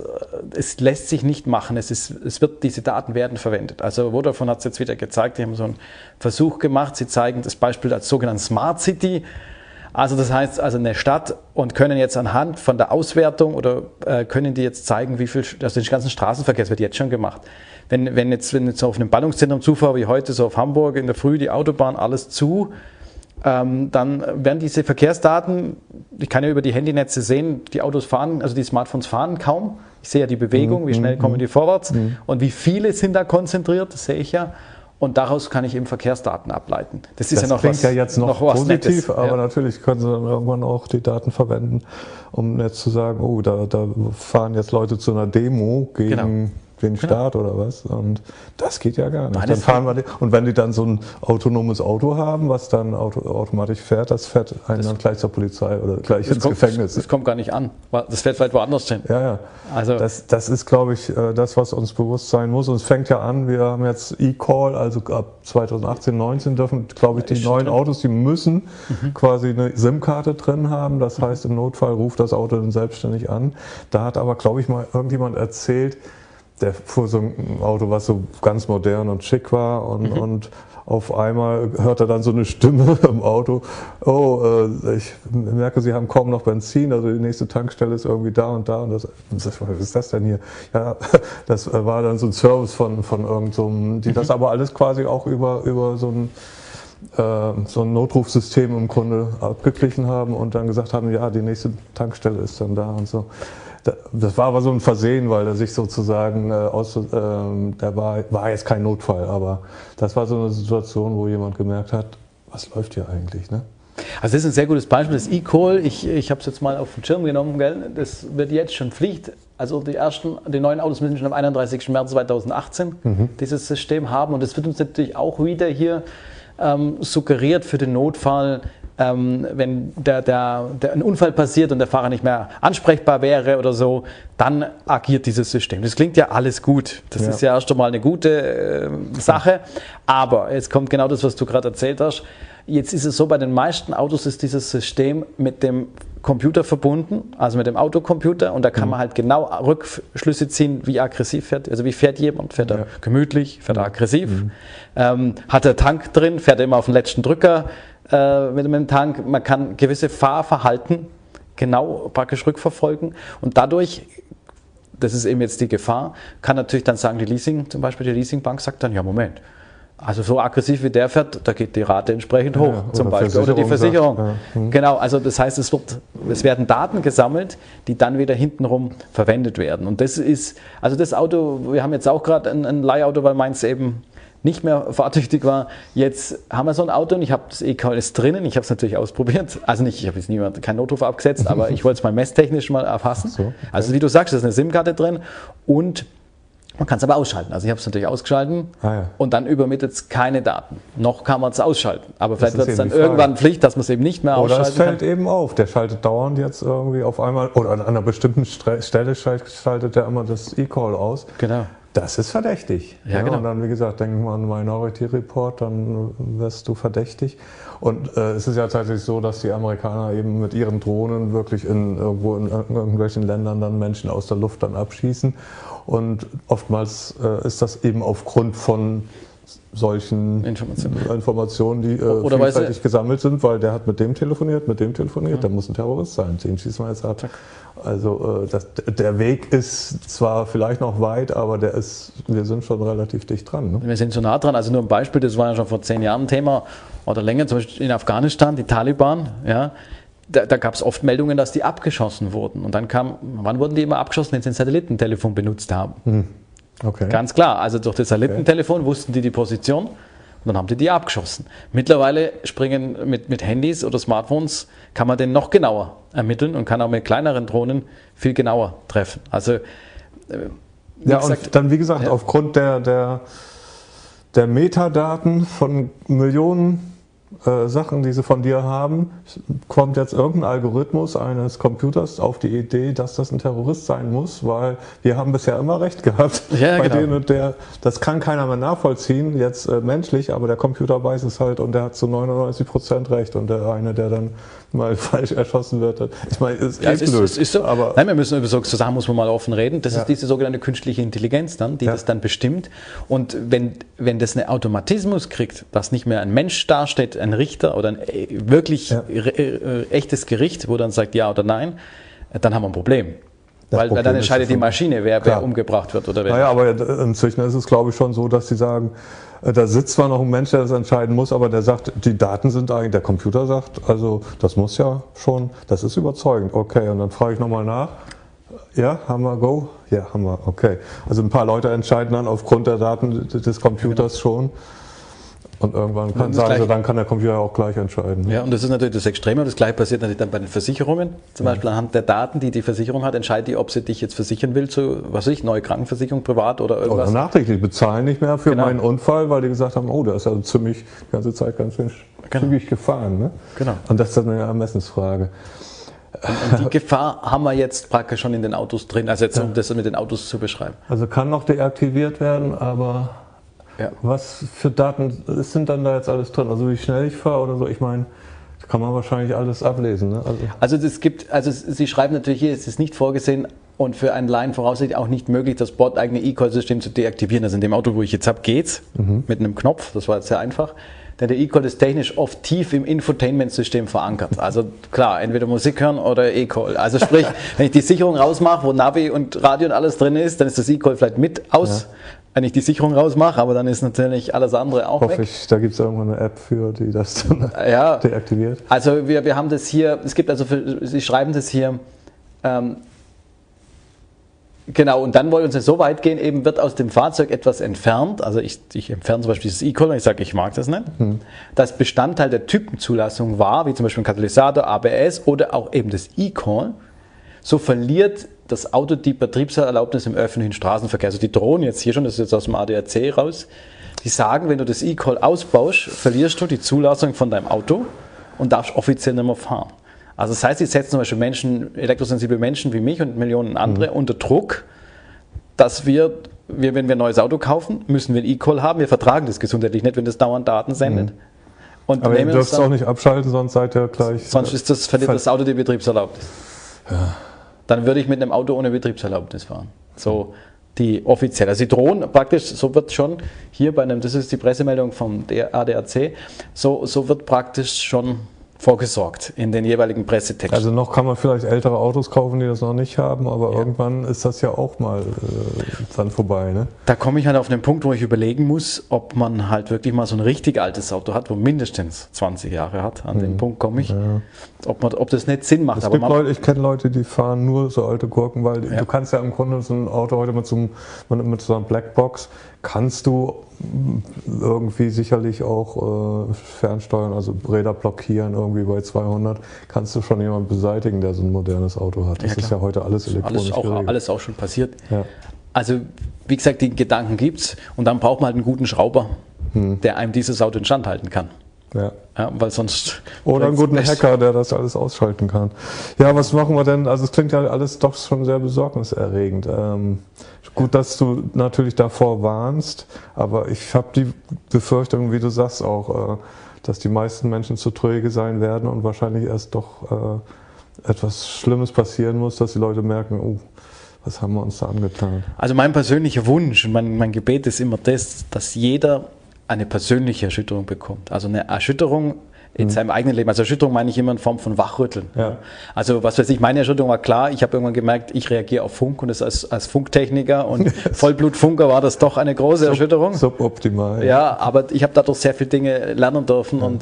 es lässt sich nicht machen, diese Daten werden verwendet. Also Vodafone hat es jetzt wieder gezeigt, die haben so einen Versuch gemacht, sie zeigen das Beispiel als sogenannte Smart City. Also das heißt, eine Stadt und können jetzt anhand von der Auswertung oder können die jetzt zeigen, wie viel, also den ganzen Straßenverkehr, das wird jetzt schon gemacht. Wenn jetzt so auf einem Ballungszentrum zufahre wie heute, so auf Hamburg in der Früh, die Autobahn, alles zu, dann werden diese Verkehrsdaten, ich kann ja über die Handynetze sehen, die Autos fahren, also die Smartphones fahren kaum. Ich sehe ja die Bewegung, wie schnell kommen die vorwärts und wie viele sind da konzentriert, das sehe ich ja. Und daraus kann ich eben Verkehrsdaten ableiten. Das ist ja noch klingt ja jetzt noch positiv, aber natürlich können sie dann irgendwann auch die Daten verwenden, um jetzt zu sagen, da fahren jetzt Leute zu einer Demo gegen den Staat oder was. Und das geht ja gar nicht. Dann fahren wir und wenn die dann so ein autonomes Auto haben, was dann automatisch fährt, das fährt einen dann gleich zur Polizei oder gleich ins Gefängnis. Das kommt gar nicht an. Das fährt vielleicht woanders hin. Ja. Also das ist, glaube ich, das, was uns bewusst sein muss. Und es fängt ja an, wir haben jetzt eCall, also ab 2018, 19 dürfen, glaube ich, die neuen Autos, die müssen quasi eine SIM-Karte drin haben. Das heißt, im Notfall ruft das Auto dann selbstständig an. Da hat aber, glaube ich, mal irgendjemand erzählt, der fuhr so ein Auto, was so ganz modern und schick war und auf einmal hört er dann so eine Stimme im Auto, ich merke, Sie haben kaum noch Benzin, also die nächste Tankstelle ist irgendwie da und da. Und was ist das denn hier? Ja, das war dann so ein Service von irgend so einem, die das aber alles quasi auch über so ein Notrufsystem im Grunde abgeglichen haben und dann gesagt haben, ja, die nächste Tankstelle ist dann da und so. Das war aber so ein Versehen, weil er sich sozusagen der war jetzt kein Notfall, aber das war so eine Situation, wo jemand gemerkt hat, was läuft hier eigentlich, ne? Also das ist ein sehr gutes Beispiel, das eCall. Ich habe es jetzt mal auf den Schirm genommen, gell? Das wird jetzt schon Pflicht. Also die neuen Autos müssen schon am 31. März 2018 dieses System haben und das wird uns natürlich auch wieder hier suggeriert für den Notfall, wenn ein Unfall passiert und der Fahrer nicht mehr ansprechbar wäre oder so, dann agiert dieses System. Das klingt ja alles gut. Das ist ja erst einmal eine gute Sache. Aber jetzt kommt genau das, was du gerade erzählt hast. Jetzt ist es so, bei den meisten Autos ist dieses System mit dem Computer verbunden, also mit dem Autocomputer, und da kann man halt genau Rückschlüsse ziehen, wie aggressiv fährt, also wie fährt jemand, fährt er gemütlich, fährt er aggressiv, hat er Tank drin, fährt er immer auf den letzten Drücker mit dem Tank, man kann gewisse Fahrverhalten genau praktisch rückverfolgen und dadurch, das ist eben jetzt die Gefahr, kann natürlich dann sagen, zum Beispiel die Leasingbank sagt dann, ja Moment, also so aggressiv wie der fährt, da geht die Rate entsprechend hoch, zum Beispiel, oder die Versicherung. Genau, also das heißt, es werden Daten gesammelt, die dann wieder hintenrum verwendet werden. Und das ist, also das Auto, wir haben jetzt auch gerade ein Leihauto, weil meins eben nicht mehr fahrtüchtig war. Jetzt haben wir so ein Auto und ich habe das eCall drinnen, ich habe es natürlich ausprobiert. Also nicht, ich habe jetzt keinen Notruf abgesetzt, aber ich wollte es mal messtechnisch mal erfassen. So, okay. Also wie du sagst, da ist eine SIM-Karte drin und man kann es aber ausschalten. Also ich habe es natürlich ausgeschalten und dann übermittelt es keine Daten. Noch kann man es ausschalten. Aber vielleicht wird es dann irgendwann Pflicht, dass man es eben nicht mehr ausschalten kann. Oder es fällt eben auf. Der schaltet dauernd jetzt irgendwie auf einmal, oder an einer bestimmten Stelle schaltet der immer das eCall aus. Genau. Das ist verdächtig. Ja, genau. Und dann, wie gesagt, denken wir an Minority Report, dann wirst du verdächtig. Und es ist ja tatsächlich so, dass die Amerikaner eben mit ihren Drohnen wirklich irgendwo in irgendwelchen Ländern dann Menschen aus der Luft dann abschießen. Und oftmals ist das eben aufgrund von solchen Informationen, die vielfältig gesammelt sind, weil der hat mit dem telefoniert, der muss ein Terrorist sein, den schießen wir jetzt ab. Also der Weg ist zwar vielleicht noch weit, aber wir sind schon relativ dicht dran. Ne? Wir sind so nah dran, also nur ein Beispiel, das war ja schon vor 10 Jahren ein Thema oder länger, zum Beispiel in Afghanistan, die Taliban, ja, da gab es oft Meldungen, dass die abgeschossen wurden. Und dann wann wurden die immer abgeschossen, wenn sie ein Satellitentelefon benutzt haben? Okay. Ganz klar, also durch das Satellitentelefon wussten die Position und dann haben die abgeschossen. Mittlerweile springen mit Handys oder Smartphones, kann man den noch genauer ermitteln und kann auch mit kleineren Drohnen viel genauer treffen. Also und dann wie gesagt, aufgrund der Metadaten von Millionen Sachen, die sie von dir haben, kommt jetzt irgendein Algorithmus eines Computers auf die Idee, dass das ein Terrorist sein muss, weil wir haben bisher immer recht gehabt. Ja, bei genau. Das kann keiner mehr nachvollziehen, jetzt menschlich, aber der Computer weiß es halt und der hat zu 99% recht und der eine, der dann mal falsch erschossen wird, ich meine, ist blöd. Ist so. Aber nein, wir müssen über so Sachen muss man mal offen reden. Das ist diese sogenannte künstliche Intelligenz dann, die das dann bestimmt. Und wenn das einen Automatismus kriegt, dass nicht mehr ein Mensch dasteht, ein Richter oder ein wirklich echtes Gericht, wo dann sagt ja oder nein, dann haben wir ein Problem. Weil dann entscheidet die Maschine, wer umgebracht wird oder wer. Naja, aber inzwischen ist es, glaube ich, schon so, dass sie sagen, da sitzt zwar noch ein Mensch, der das entscheiden muss, aber der sagt, die Daten sind eigentlich, der Computer sagt, also das muss ja schon, das ist überzeugend. Okay, und dann frage ich nochmal nach. Ja, haben wir Go? Ja, haben wir, okay. Also ein paar Leute entscheiden dann aufgrund der Daten des Computers schon. Und irgendwann dann kann der Computer auch gleich entscheiden. Ja, und das ist natürlich das Extreme. Das Gleiche passiert natürlich dann bei den Versicherungen. Zum Beispiel anhand der Daten, die die Versicherung hat, entscheidet die, ob sie dich jetzt versichern will zu, neue Krankenversicherung, privat oder irgendwas. Oder nachträglich, bezahlen nicht mehr für meinen Unfall, weil die gesagt haben, der ist ja ziemlich die ganze Zeit ganz zügig gefahren. Ne? Genau. Und das ist dann eine Ermessensfrage. Und die Gefahr haben wir jetzt praktisch schon in den Autos drin, also jetzt um das mit den Autos zu beschreiben. Also kann noch deaktiviert werden, aber was für Daten sind dann da jetzt alles drin? Also wie schnell ich fahre oder so, ich meine, das kann man wahrscheinlich alles ablesen. Ne? Also Sie schreiben natürlich hier, es ist nicht vorgesehen, und für einen Laien voraussichtlich auch nicht möglich, das bordeigene eCall-System zu deaktivieren. Also in dem Auto, wo ich jetzt habe, geht's mit einem Knopf, das war jetzt sehr einfach. Denn der eCall ist technisch oft tief im Infotainment-System verankert. Also klar, entweder Musik hören oder eCall. Also sprich, wenn ich die Sicherung rausmache, wo Navi und Radio und alles drin ist, dann ist das eCall vielleicht mit aus, wenn ich die Sicherung rausmache, aber dann ist natürlich alles andere auch weg. Da gibt es irgendwann eine App für, die das dann deaktiviert. Also wir haben das hier, es gibt also, Sie schreiben das hier, genau, und dann wollen wir so weit gehen, eben wird aus dem Fahrzeug etwas entfernt, also ich entferne zum Beispiel dieses eCall und ich sage, ich mag das nicht, das Bestandteil der Typenzulassung war, wie zum Beispiel ein Katalysator, ABS oder auch eben das eCall, so verliert das Auto die Betriebserlaubnis im öffentlichen Straßenverkehr. Also die drohen jetzt hier schon, das ist jetzt aus dem ADAC raus, die sagen, wenn du das eCall ausbaust, verlierst du die Zulassung von deinem Auto und darfst offiziell nicht mehr fahren. Also das heißt, sie setzen zum Beispiel elektrosensible Menschen wie mich und Millionen andere unter Druck, dass wir, wenn wir ein neues Auto kaufen, müssen wir ein eCall haben. Wir vertragen das gesundheitlich nicht, wenn das dauernd Daten sendet. Und aber ihr dürft es auch nicht abschalten, sonst seid ihr gleich... Sonst verliert das Auto die Betriebserlaubnis. Ja. Dann würde ich mit einem Auto ohne Betriebserlaubnis fahren. So die offiziell. Also sie drohen praktisch, so wird schon hier bei einem, das ist die Pressemeldung vom ADAC, so wird praktisch schon vorgesorgt in den jeweiligen Pressetexten. Also noch kann man vielleicht ältere Autos kaufen, die das noch nicht haben, aber irgendwann ist das ja auch mal dann vorbei, ne? Da komme ich halt auf den Punkt, wo ich überlegen muss, ob man halt wirklich mal so ein richtig altes Auto hat, wo mindestens 20 Jahre hat. An den Punkt komme ich. Ja. Ob das nicht Sinn macht. Ich kenne Leute, die fahren nur so alte Gurken, weil du kannst ja im Grunde so ein Auto heute mit so einer Blackbox kannst du irgendwie sicherlich auch fernsteuern, also Räder blockieren, irgendwie bei 200, kannst du schon jemanden beseitigen, der so ein modernes Auto hat. Das ist ja heute alles elektronisch geregelt. Alles auch schon passiert. Ja. Also wie gesagt, die Gedanken gibt's und dann braucht man halt einen guten Schrauber, der einem dieses Auto instand halten kann. Ja. Ja, weil sonst oder einen guten Hacker, der das alles ausschalten kann. Ja, was machen wir denn? Also es klingt ja alles doch schon sehr besorgniserregend. Gut, dass du natürlich davor warnst, aber ich habe die Befürchtung, wie du sagst auch, dass die meisten Menschen zu träge sein werden und wahrscheinlich erst doch etwas Schlimmes passieren muss, dass die Leute merken, oh, was haben wir uns da angetan? Also mein persönlicher Wunsch und mein Gebet ist immer das, dass jeder eine persönliche Erschütterung bekommt. Also eine Erschütterung in seinem eigenen Leben. Also Erschütterung meine ich immer in Form von Wachrütteln. Ja. Also was weiß ich, meine Erschütterung war klar, ich habe irgendwann gemerkt, ich reagiere auf Funk und das als Funktechniker und Vollblutfunker war das doch eine große Erschütterung. Suboptimal. Ja, aber ich habe dadurch sehr viele Dinge lernen dürfen und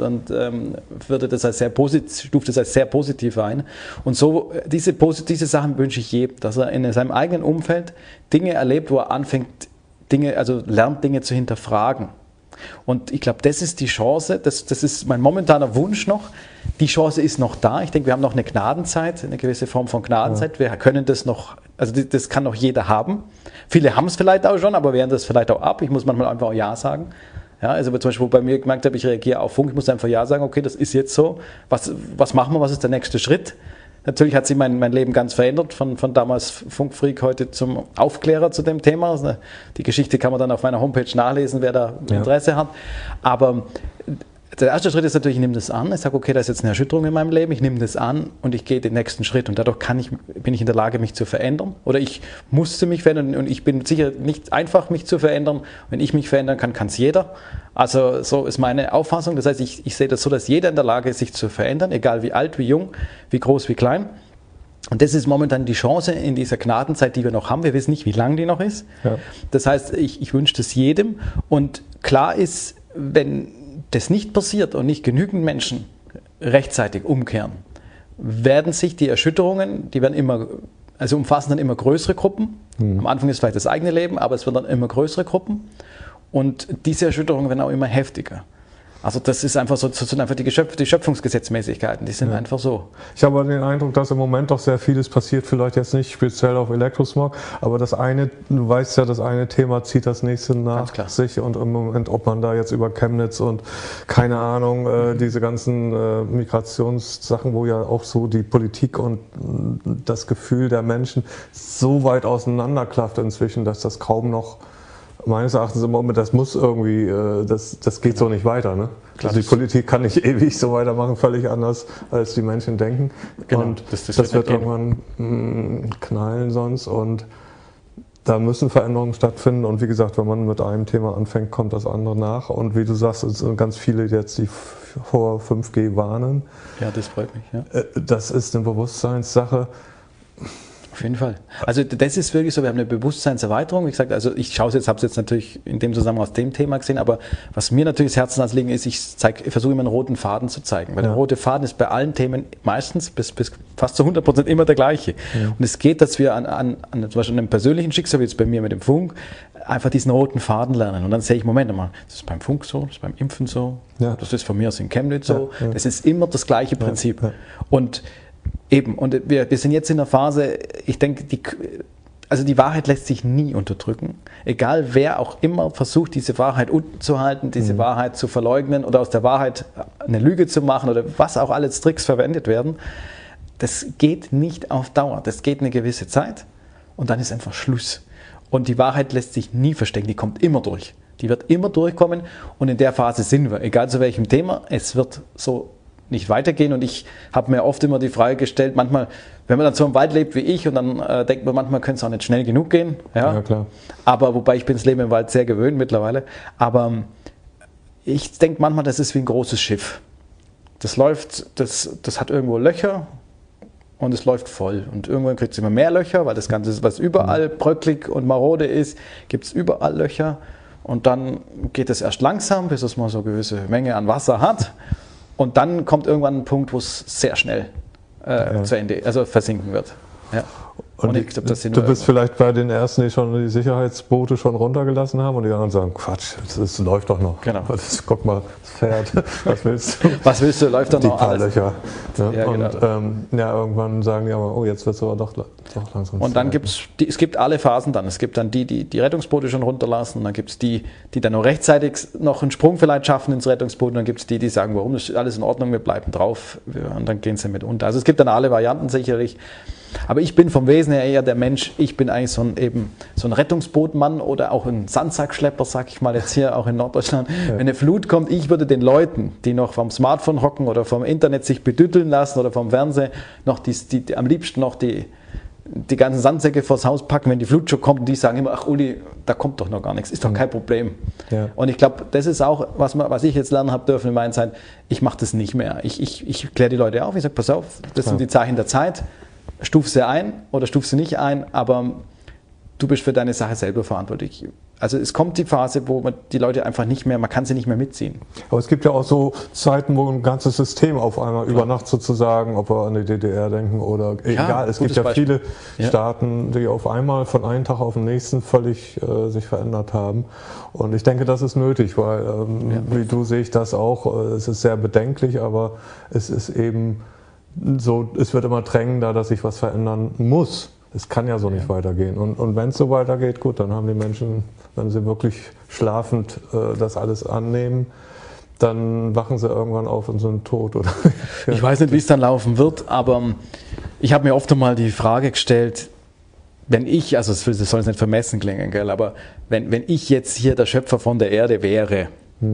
stufe das als sehr positiv ein. Und so diese Sachen wünsche ich jedem, dass er in seinem eigenen Umfeld Dinge erlebt, wo er anfängt, lernt Dinge zu hinterfragen. Und ich glaube, das ist die Chance, das ist mein momentaner Wunsch noch. Die Chance ist noch da. Ich denke, wir haben noch eine Gnadenzeit, eine gewisse Form von Gnadenzeit. Wir können das noch, also das kann noch jeder haben. Viele haben es vielleicht auch schon, aber wehren das vielleicht auch ab. Ich muss manchmal einfach auch Ja sagen. Ja, also zum Beispiel, wo bei mir gemerkt habe, ich reagiere auf Funk, ich muss einfach Ja sagen, okay, das ist jetzt so. Was machen wir, was ist der nächste Schritt? Natürlich hat sich mein Leben ganz verändert, von damals Funkfreak heute zum Aufklärer zu dem Thema. Also die Geschichte kann man dann auf meiner Homepage nachlesen, wer da Interesse hat. Aber der erste Schritt ist natürlich, ich nehme das an. Ich sage, okay, da ist jetzt eine Erschütterung in meinem Leben. Ich nehme das an und ich gehe den nächsten Schritt. Und dadurch bin ich in der Lage, mich zu verändern. Oder ich musste mich verändern und ich bin sicher nicht einfach, mich zu verändern. Wenn ich mich verändern kann, kann es jeder. Also so ist meine Auffassung. Das heißt, ich sehe das so, dass jeder in der Lage ist, sich zu verändern, egal wie alt, wie jung, wie groß, wie klein. Und das ist momentan die Chance in dieser Gnadenzeit, die wir noch haben. Wir wissen nicht, wie lang die noch ist. Ja. Das heißt, ich wünsche das jedem. Und klar ist, wenn das nicht passiert und nicht genügend Menschen rechtzeitig umkehren, werden sich die Erschütterungen, die werden umfassen dann immer größere Gruppen. Am Anfang ist vielleicht das eigene Leben, aber es werden dann immer größere Gruppen. Und diese Erschütterungen werden auch immer heftiger. Also das ist einfach so, das sind einfach die Schöpfungsgesetzmäßigkeiten, die sind einfach so. Ich habe den Eindruck, dass im Moment doch sehr vieles passiert, vielleicht jetzt nicht speziell auf Elektrosmog, aber du weißt ja, das eine Thema zieht das nächste nach sich und im Moment, ob man da jetzt über Chemnitz und keine Ahnung, diese ganzen Migrationssachen, wo ja auch so die Politik und das Gefühl der Menschen so weit auseinanderklafft inzwischen, dass das kaum noch meines Erachtens im Moment, das muss irgendwie, das geht so nicht weiter. Ne? Klar, also die Politik kann nicht ewig so weitermachen, völlig anders, als die Menschen denken. Genau, und das wird irgendwann knallen sonst. Und da müssen Veränderungen stattfinden. Und wie gesagt, wenn man mit einem Thema anfängt, kommt das andere nach. Und wie du sagst, es sind ganz viele jetzt, die vor 5G warnen. Ja, das freut mich. Ja. Das ist eine Bewusstseinssache. Auf jeden Fall. Also das ist wirklich so, wir haben eine Bewusstseinserweiterung. Wie gesagt, also ich habe es jetzt natürlich in dem Zusammenhang aus dem Thema gesehen, aber was mir natürlich das Herzensanliegen ist, ich versuche immer einen roten Faden zu zeigen. Weil der rote Faden ist bei allen Themen meistens bis fast zu 100% immer der gleiche. Ja. Und es geht, dass wir an zum Beispiel einem persönlichen Schicksal, wie jetzt bei mir mit dem Funk, einfach diesen roten Faden lernen. Und dann sehe ich, Moment mal, das ist beim Funk so, das ist beim Impfen so, das ist von mir aus in Chemnitz so. Ja. Das ist immer das gleiche Prinzip. Ja. Und eben, und wir sind jetzt in einer Phase, ich denke, die Wahrheit lässt sich nie unterdrücken. Egal wer auch immer versucht, diese Wahrheit unten zu halten, diese Wahrheit zu verleugnen oder aus der Wahrheit eine Lüge zu machen oder was auch alles Tricks verwendet werden, das geht nicht auf Dauer. Das geht eine gewisse Zeit und dann ist einfach Schluss. Und die Wahrheit lässt sich nie verstecken, die kommt immer durch. Die wird immer durchkommen und in der Phase sind wir, egal zu welchem Thema, es wird so nicht weitergehen. Und ich habe mir oft immer die Frage gestellt, manchmal, wenn man dann so im Wald lebt wie ich und dann denkt man, manchmal könnte es auch nicht schnell genug gehen. Ja, klar. Aber wobei ich bin das Leben im Wald sehr gewöhnt mittlerweile. Aber ich denke manchmal, das ist wie ein großes Schiff. Das läuft, das hat irgendwo Löcher und es läuft voll. Und irgendwann kriegt es immer mehr Löcher, weil das Ganze, was überall bröcklig und marode ist, gibt es überall Löcher. Und dann geht es erst langsam, bis es mal so eine gewisse Menge an Wasser hat. Und dann kommt irgendwann ein Punkt, wo es sehr schnell zu Ende, also versinken wird. Ja. Und ich glaub, du bist vielleicht bei den Ersten, die schon die Sicherheitsboote schon runtergelassen haben und die anderen sagen, Quatsch, das läuft doch noch. Genau. Guck mal, das Pferd, was willst du? Was willst du, läuft doch noch. Die paar Löcher. Ja, genau. Und irgendwann sagen die aber, oh, jetzt wird es aber doch langsam. Und dann es gibt alle Phasen dann. Es gibt dann die Rettungsboote schon runterlassen und dann gibt es die dann noch rechtzeitig noch einen Sprung vielleicht schaffen ins Rettungsboot und dann gibt es die sagen, warum, das ist alles in Ordnung, wir bleiben drauf und dann gehen sie mit unter. Also es gibt dann alle Varianten sicherlich. Aber ich bin vom Wesen her eher der Mensch, ich bin eigentlich so ein Rettungsbootmann oder auch ein Sandsackschlepper, sag ich mal jetzt hier auch in Norddeutschland. Ja. Wenn eine Flut kommt, ich würde den Leuten, die noch vom Smartphone hocken oder vom Internet sich bedütteln lassen oder vom Fernsehen, noch am liebsten noch die ganzen Sandsäcke vors Haus packen, wenn die Flut schon kommt und die sagen immer, ach Uli, da kommt doch noch gar nichts, ist doch kein Problem. Ja. Und ich glaube, das ist auch, was ich jetzt lernen habe dürfen in meiner Zeit, ich mache das nicht mehr. Ich kläre die Leute auf, ich sage, pass auf, das sind die Zeichen der Zeit, stuf sie ein oder stuf sie nicht ein, aber du bist für deine Sache selber verantwortlich. Also es kommt die Phase, wo man die Leute einfach nicht mehr, man kann sie nicht mehr mitziehen. Aber es gibt ja auch so Zeiten, wo ein ganzes System auf einmal über Nacht sozusagen, ob wir an die DDR denken oder egal, es gibt ja viele Staaten, die auf einmal von einem Tag auf den nächsten völlig sich verändert haben. Und ich denke, das ist nötig, weil wie du sehe ich das auch, es ist sehr bedenklich, aber es ist eben so, es wird immer drängender, dass sich was verändern muss. Es kann ja so nicht weitergehen. Und wenn es so weitergeht, gut, dann haben die Menschen, wenn sie wirklich schlafend das alles annehmen, dann wachen sie irgendwann auf und sind tot. Oder? Ich weiß nicht, wie es dann laufen wird, aber ich habe mir oft einmal die Frage gestellt, wenn ich, also das soll jetzt nicht vermessen klingen, gell, aber wenn ich jetzt hier der Schöpfer von der Erde wäre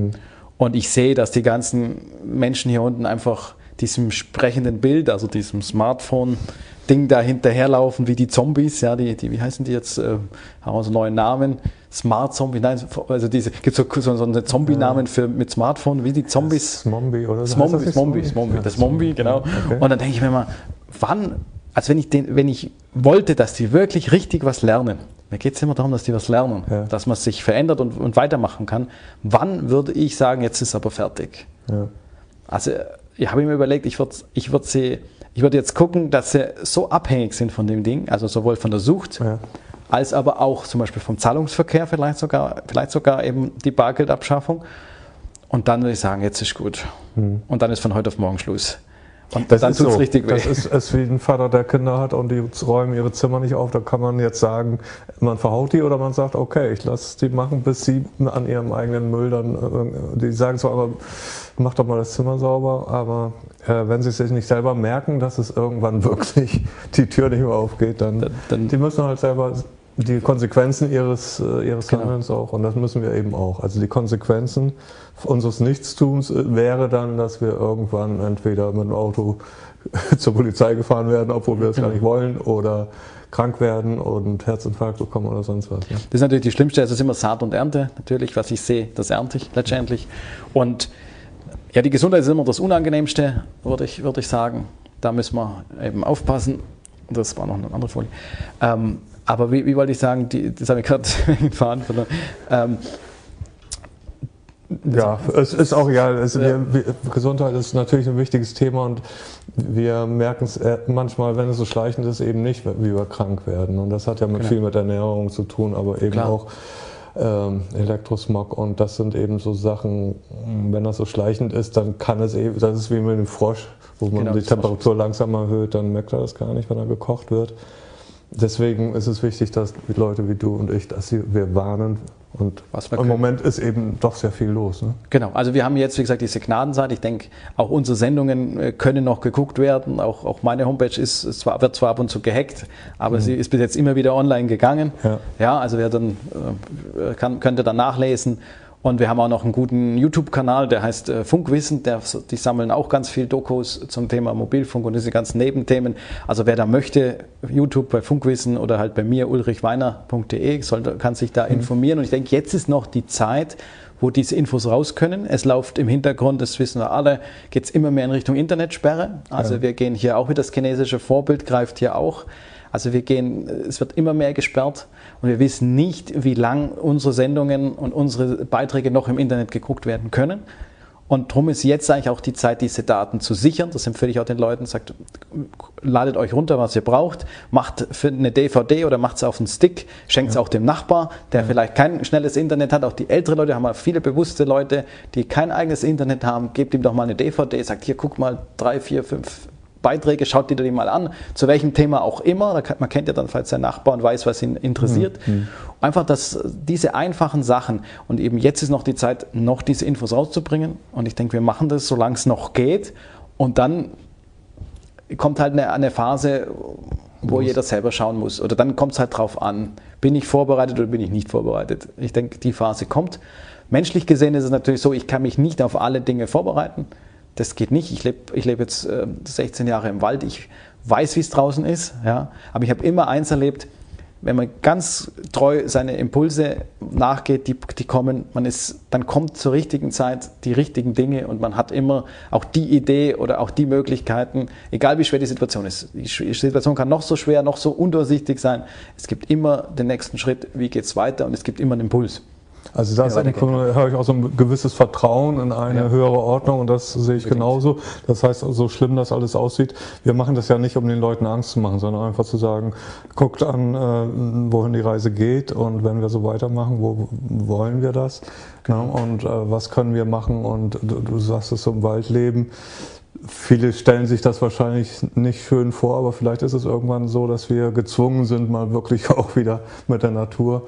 und ich sehe, dass die ganzen Menschen hier unten einfach diesem sprechenden Bild, also diesem Smartphone-Ding da hinterherlaufen wie die Zombies, ja, wie heißen die jetzt, haben wir so einen neuen Namen, Smart Zombie, nein, also gibt es so einen Zombie-Namen mit Smartphone, wie die Zombies. Zombie oder so. Zombie, das Zombie, genau. Okay. Und dann denke ich mir mal, also wenn ich wollte, dass die wirklich richtig was lernen, mir geht es immer darum, dass die was lernen, dass man sich verändert und weitermachen kann, wann würde ich sagen, jetzt ist aber fertig? Ja. Also ich habe mir überlegt, ich würde jetzt gucken, dass sie so abhängig sind von dem Ding, also sowohl von der Sucht, als aber auch zum Beispiel vom Zahlungsverkehr, vielleicht sogar eben die Bargeldabschaffung. Und dann würde ich sagen, jetzt ist gut. Und dann ist von heute auf morgen Schluss. Und das dann tut es richtig weh. Das ist wie ein Vater, der Kinder hat und die räumen ihre Zimmer nicht auf. Da kann man jetzt sagen, man verhaut die oder man sagt, okay, ich lasse die machen, bis sie an ihrem eigenen Müll dann, die sagen zwar, aber mach doch mal das Zimmer sauber, aber wenn sie sich nicht selber merken, dass es irgendwann wirklich die Tür nicht mehr aufgeht, dann die müssen halt selber die Konsequenzen ihres Handelns auch, und das müssen wir eben auch. Also die Konsequenzen unseres Nichtstuns wäre dann, dass wir irgendwann entweder mit dem Auto zur Polizei gefahren werden, obwohl wir das gar nicht wollen, oder krank werden und Herzinfarkt bekommen oder sonst was. Ne? Das ist natürlich die schlimmste, es ist immer Saat und Ernte, natürlich, was ich sehe, das ernte ich letztendlich. Und ja, die Gesundheit ist immer das Unangenehmste, würde ich sagen. Da müssen wir eben aufpassen. Das war noch eine andere Folie. Aber wie wollte ich sagen, das habe ich gerade gefahren. Ja, es ist auch egal. Gesundheit ist natürlich ein wichtiges Thema, und wir merken es manchmal, wenn es so schleichend ist, eben nicht, wie wir krank werden. Und das hat ja viel mit Ernährung zu tun, aber eben auch Elektrosmog, und das sind eben so Sachen, wenn das so schleichend ist, dann kann es eben, das ist wie mit dem Frosch, wo man die Temperatur langsam erhöht, dann merkt er das gar nicht, wenn er gekocht wird. Deswegen ist es wichtig, dass Leute wie du und ich, wir warnen. Und im Moment ist eben doch sehr viel los. Ne? Genau, also wir haben jetzt, wie gesagt, diese Gnadenzeit. Ich denke, auch unsere Sendungen können noch geguckt werden. Auch meine Homepage wird zwar ab und zu gehackt, aber sie ist bis jetzt immer wieder online gegangen. Ja, also wer dann könnte dann nachlesen. Und wir haben auch noch einen guten YouTube-Kanal, der heißt Funkwissen. Die sammeln auch ganz viel Dokus zum Thema Mobilfunk und diese ganzen Nebenthemen. Also wer da möchte, YouTube bei Funkwissen oder halt bei mir, ulrichweiner.de, kann sich da informieren. Und ich denke, jetzt ist noch die Zeit, wo diese Infos raus können. Es läuft im Hintergrund, das wissen wir alle, geht es immer mehr in Richtung Internetsperre. Also wir gehen hier auch wieder, das chinesische Vorbild greift hier auch. Also es wird immer mehr gesperrt, und wir wissen nicht, wie lang unsere Sendungen und unsere Beiträge noch im Internet geguckt werden können. Und darum ist jetzt eigentlich auch die Zeit, diese Daten zu sichern. Das empfehle ich auch den Leuten, sagt, ladet euch runter, was ihr braucht, macht für eine DVD oder macht es auf einen Stick, schenkt es auch dem Nachbar, der vielleicht kein schnelles Internet hat. Auch die älteren Leute haben viele bewusste Leute, die kein eigenes Internet haben. Gebt ihm doch mal eine DVD, sagt, hier, guck mal, 3, 4, 5 Beiträge, schaut dir die mal an, zu welchem Thema auch immer. Man kennt ja dann vielleicht seinen Nachbar und weiß, was ihn interessiert. Einfach diese einfachen Sachen, und eben jetzt ist noch die Zeit, noch diese Infos rauszubringen, und ich denke, wir machen das, solange es noch geht, und dann kommt halt eine Phase, wo jeder selber schauen muss, oder dann kommt es halt drauf an, bin ich vorbereitet oder bin ich nicht vorbereitet. Ich denke, die Phase kommt. Menschlich gesehen ist es natürlich so, ich kann mich nicht auf alle Dinge vorbereiten. Das geht nicht. Ich lebe jetzt 16 Jahre im Wald. Ich weiß, wie es draußen ist. Ja. Aber ich habe immer eins erlebt, wenn man ganz treu seine Impulse nachgeht, die kommen, dann kommt zur richtigen Zeit die richtigen Dinge, und man hat immer auch die Idee oder auch die Möglichkeiten, egal wie schwer die Situation ist. Die Situation kann noch so schwer, noch so undurchsichtig sein. Es gibt immer den nächsten Schritt, wie geht es weiter, und es gibt immer einen Impuls. Also da habe ich auch so ein gewisses Vertrauen in eine höhere Ordnung, und das sehe ich genauso. Das heißt, so schlimm das alles aussieht, wir machen das ja nicht, um den Leuten Angst zu machen, sondern einfach zu sagen, guckt an, wohin die Reise geht, und wenn wir so weitermachen, wo wollen wir das? Genau. Und was können wir machen? Und du sagst es, so im Waldleben. Viele stellen sich das wahrscheinlich nicht schön vor, aber vielleicht ist es irgendwann so, dass wir gezwungen sind, mal wirklich auch wieder mit der Natur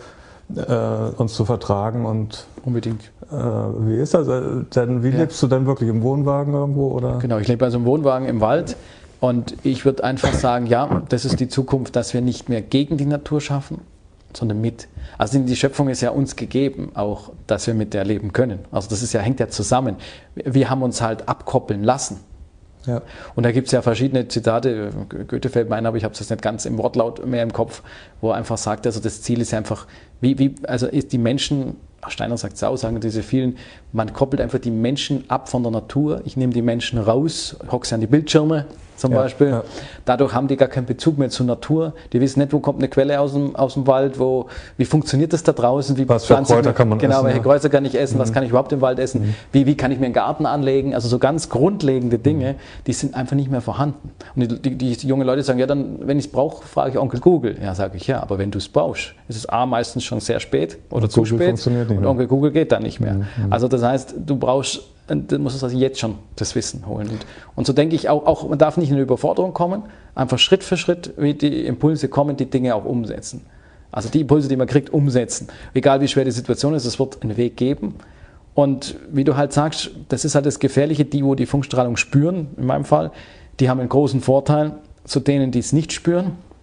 uns zu vertragen. Und unbedingt. Wie ist das denn? Wie lebst du denn wirklich, im Wohnwagen irgendwo? Oder? Genau, ich lebe also im Wohnwagen im Wald, und ich würde einfach sagen, ja, das ist die Zukunft, dass wir nicht mehr gegen die Natur schaffen, sondern mit. Also die Schöpfung ist ja uns gegeben, auch, dass wir mit der leben können. Also das ist hängt ja zusammen. Wir haben uns halt abkoppeln lassen. Ja. Und da gibt es ja verschiedene Zitate, Goethe fällt mir ein, aber ich habe es jetzt nicht ganz im Wortlaut mehr im Kopf, wo er einfach sagt, also das Ziel ist ja einfach, also ist die Menschen, Steiner sagt es auch, sagen diese vielen, man koppelt einfach die Menschen ab von der Natur, ich nehme die Menschen raus, hocke sie an die Bildschirme zum Beispiel, ja. Dadurch haben die gar keinen Bezug mehr zur Natur, die wissen nicht, wo kommt eine Quelle aus dem Wald, wie funktioniert das da draußen, was für Kräuter kann man essen, welche Kräuter kann ich essen, was kann ich überhaupt im Wald essen, wie kann ich mir einen Garten anlegen, also so ganz grundlegende Dinge, die sind einfach nicht mehr vorhanden. Und die jungen Leute sagen, ja dann, wenn ich es brauche, frage ich Onkel Google. Ja, sage ich, ja, aber wenn du es brauchst, ist es meistens schon sehr spät oder zu spät, und Onkel Google geht dann nicht mehr. Also das heißt, du musst also jetzt schon das Wissen holen. Und so denke ich auch, man darf nicht in eine Überforderung kommen, einfach Schritt für Schritt, wie die Impulse kommen, die Dinge auch umsetzen. Also die Impulse, die man kriegt, umsetzen. Egal wie schwer die Situation ist, es wird einen Weg geben. Und wie du halt sagst, das ist halt das Gefährliche, wo die Funkstrahlung spüren, in meinem Fall, die haben einen großen Vorteil zu denen, die es nicht spüren.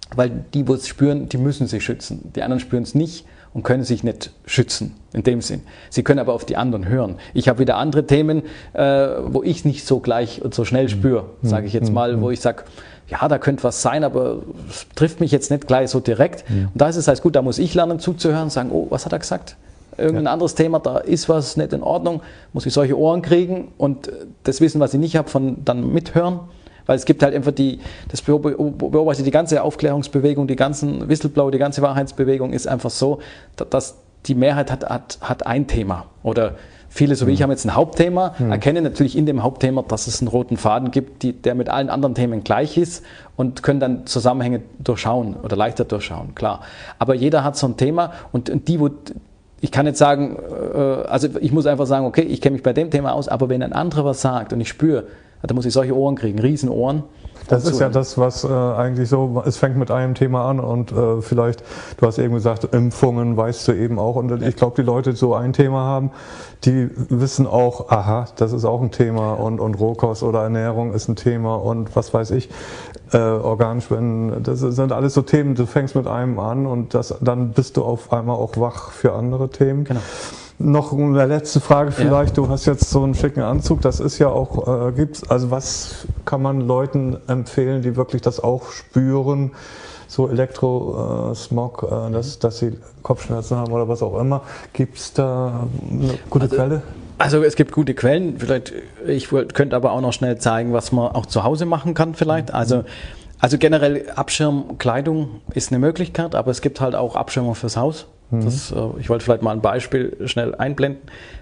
weil die, wo es spüren, die müssen sich schützen. Die anderen spüren es nicht und können sich nicht schützen, in dem Sinn. Sie können aber auf die anderen hören. Ich habe wieder andere Themen, wo ich nicht so gleich und so schnell spüre, sage ich jetzt mal, wo ich sage, ja, da könnte was sein, aber es trifft mich jetzt nicht gleich so direkt. Und da ist es halt gut, da muss ich lernen zuzuhören, sagen, oh, was hat er gesagt? Irgendein anderes Thema, da ist was nicht in Ordnung, muss ich solche Ohren kriegen und das Wissen, was ich nicht habe, von dann mithören. Weil es gibt halt einfach das beobachtet die ganze Aufklärungsbewegung, die ganzen Whistleblower, die ganze Wahrheitsbewegung ist einfach so, dass die Mehrheit hat ein Thema. Oder viele, so wie ich, haben jetzt ein Hauptthema, erkennen natürlich in dem Hauptthema, dass es einen roten Faden gibt, der mit allen anderen Themen gleich ist und können dann Zusammenhänge durchschauen oder leichter durchschauen, klar. Aber jeder hat so ein Thema und ich kann jetzt sagen, also ich muss einfach sagen, okay, ich kenne mich bei dem Thema aus, aber wenn ein anderer was sagt und ich spüre, da muss ich solche Ohren kriegen, Riesenohren. Das ist ja das, was eigentlich so, es fängt mit einem Thema an und vielleicht, du hast eben gesagt, Impfungen weißt du eben auch und ich glaube, die Leute, die so ein Thema haben, die wissen auch, aha, das ist auch ein Thema und Rohkost oder Ernährung ist ein Thema und was weiß ich, Organspenden, das sind alles so Themen, du fängst mit einem an und dann bist du auf einmal auch wach für andere Themen. Genau. Noch eine letzte Frage vielleicht, du hast jetzt so einen schicken Anzug, das ist ja auch, also was kann man Leuten empfehlen, die wirklich das auch spüren, so Elektrosmog, dass sie Kopfschmerzen haben oder was auch immer, gibt es da eine gute Quelle? Also es gibt gute Quellen, vielleicht, ich könnte aber auch noch schnell zeigen, was man auch zu Hause machen kann vielleicht, also generell Abschirmkleidung ist eine Möglichkeit, aber es gibt halt auch Abschirmung fürs Haus. Ich wollte vielleicht mal ein Beispiel schnell einblenden.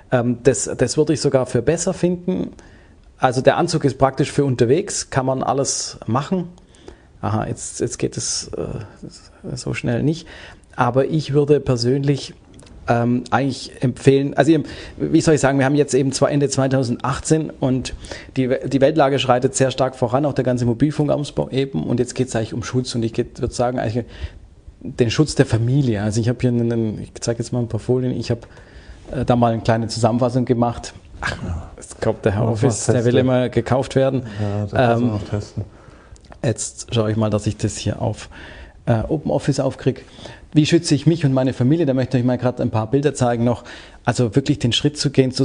Das würde ich sogar für besser finden. Also der Anzug ist praktisch für unterwegs, kann man alles machen. Aha, jetzt geht es so schnell nicht. Aber ich würde persönlich eigentlich empfehlen, also wie soll ich sagen, wir haben jetzt eben Ende 2018 und die Weltlage schreitet sehr stark voran, auch der ganze Mobilfunkausbau eben. Und jetzt geht es eigentlich um Schutz und ich würde sagen, eigentlich den Schutz der Familie. Also ich habe hier ich zeige jetzt mal ein paar Folien, ich habe da mal eine kleine Zusammenfassung gemacht. Ach, ich glaube, der Herr Office, der will immer gekauft werden. Ja, das noch testen. Jetzt schaue ich mal, dass ich das hier auf Open Office aufkriege. Wie schütze ich mich und meine Familie? Da möchte ich euch mal gerade ein paar Bilder zeigen noch. Also wirklich den Schritt zu gehen.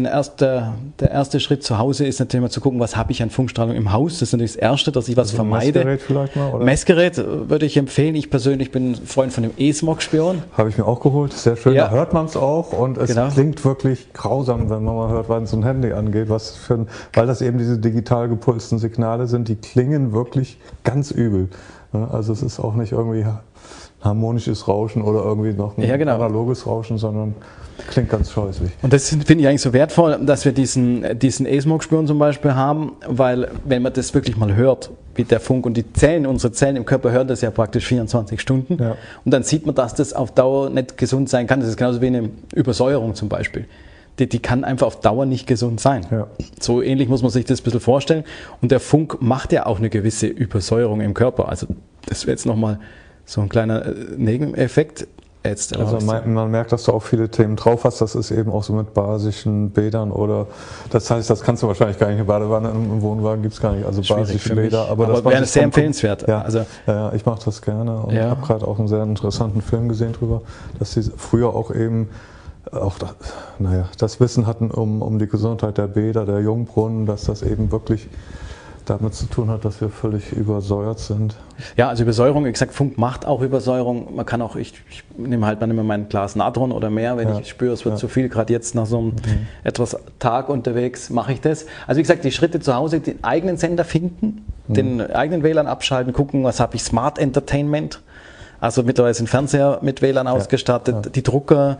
Der erste Schritt zu Hause ist natürlich mal zu gucken, was habe ich an Funkstrahlung im Haus. Das ist natürlich das Erste, dass ich was vermeide. Messgerät vielleicht mal? Oder? Messgerät würde ich empfehlen. Ich persönlich bin Freund von dem E-Smog-Spion. Habe ich mir auch geholt. Sehr schön. Ja. Da hört man es auch und es klingt wirklich grausam, wenn man mal hört, wann so ein Handy angeht. Weil das eben diese digital gepulsten Signale sind, die klingen wirklich ganz übel. Also es ist auch nicht irgendwie harmonisches Rauschen oder irgendwie noch ein analoges Rauschen, sondern klingt ganz scheußlich. Und das finde ich eigentlich so wertvoll, dass wir diesen E-Smog-Spüren zum Beispiel haben, weil wenn man das wirklich mal hört, wie der Funk und unsere Zellen im Körper hören das ja praktisch 24 Stunden und dann sieht man, dass das auf Dauer nicht gesund sein kann. Das ist genauso wie eine Übersäuerung zum Beispiel. Die kann einfach auf Dauer nicht gesund sein. Ja. So ähnlich muss man sich das ein bisschen vorstellen. Und der Funk macht ja auch eine gewisse Übersäuerung im Körper. Also das wäre jetzt nochmal so ein kleiner Nebeneffekt. Also man merkt, dass du auch viele Themen drauf hast. Das ist eben auch so mit basischen Bädern oder das heißt, das kannst du wahrscheinlich gar nicht in der Badewanne, im Wohnwagen gibt es gar nicht. Also basische Bäder. Aber das wäre sehr empfehlenswert. Ja, ich mache das gerne und habe gerade auch einen sehr interessanten Film gesehen drüber, dass sie früher auch eben auch das Wissen hatten um die Gesundheit der Bäder, der Jungbrunnen, dass das eben wirklich damit zu tun hat, dass wir völlig übersäuert sind. Ja, also Übersäuerung, wie gesagt, Funk macht auch Übersäuerung. Man kann auch, ich nehme halt dann immer mein Glas Natron oder mehr, wenn ich spüre, es wird zu viel, gerade jetzt nach so einem etwas Tag unterwegs, mache ich das. Also wie gesagt, die Schritte zu Hause, den eigenen Sender finden, den eigenen WLAN abschalten, gucken, was habe ich, Smart Entertainment. Also mittlerweile sind Fernseher mit WLAN ausgestattet, die Drucker,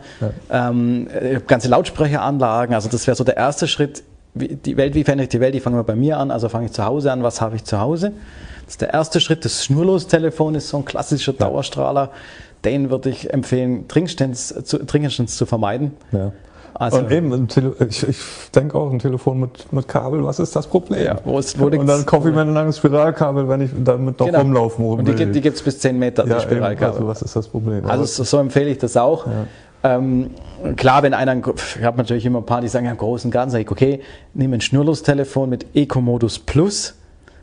ganze Lautsprecheranlagen. Also das wäre so der erste Schritt. Wie verändere ich die Welt? Die fangen wir bei mir an. Also fange ich zu Hause an. Was habe ich zu Hause? Das ist der erste Schritt. Das Schnurlostelefon ist so ein klassischer Dauerstrahler. Den würde ich empfehlen, dringendstens zu vermeiden. Ja. Also, und eben, ich denke auch, ein Telefon mit Kabel, was ist das Problem? Ja, und dann kaufe ich mir ein langes Spiralkabel, wenn ich damit noch rumlaufen will. Und die gibt es bis 10 Meter, die Spiralkabel. Also was ist das Problem? Also so empfehle ich das auch. Ja. Klar, wenn einer, ich habe natürlich immer ein paar, die sagen, ja, großen Garten, sage ich, okay, nimm ein Schnurlostelefon mit Eco-Modus Plus.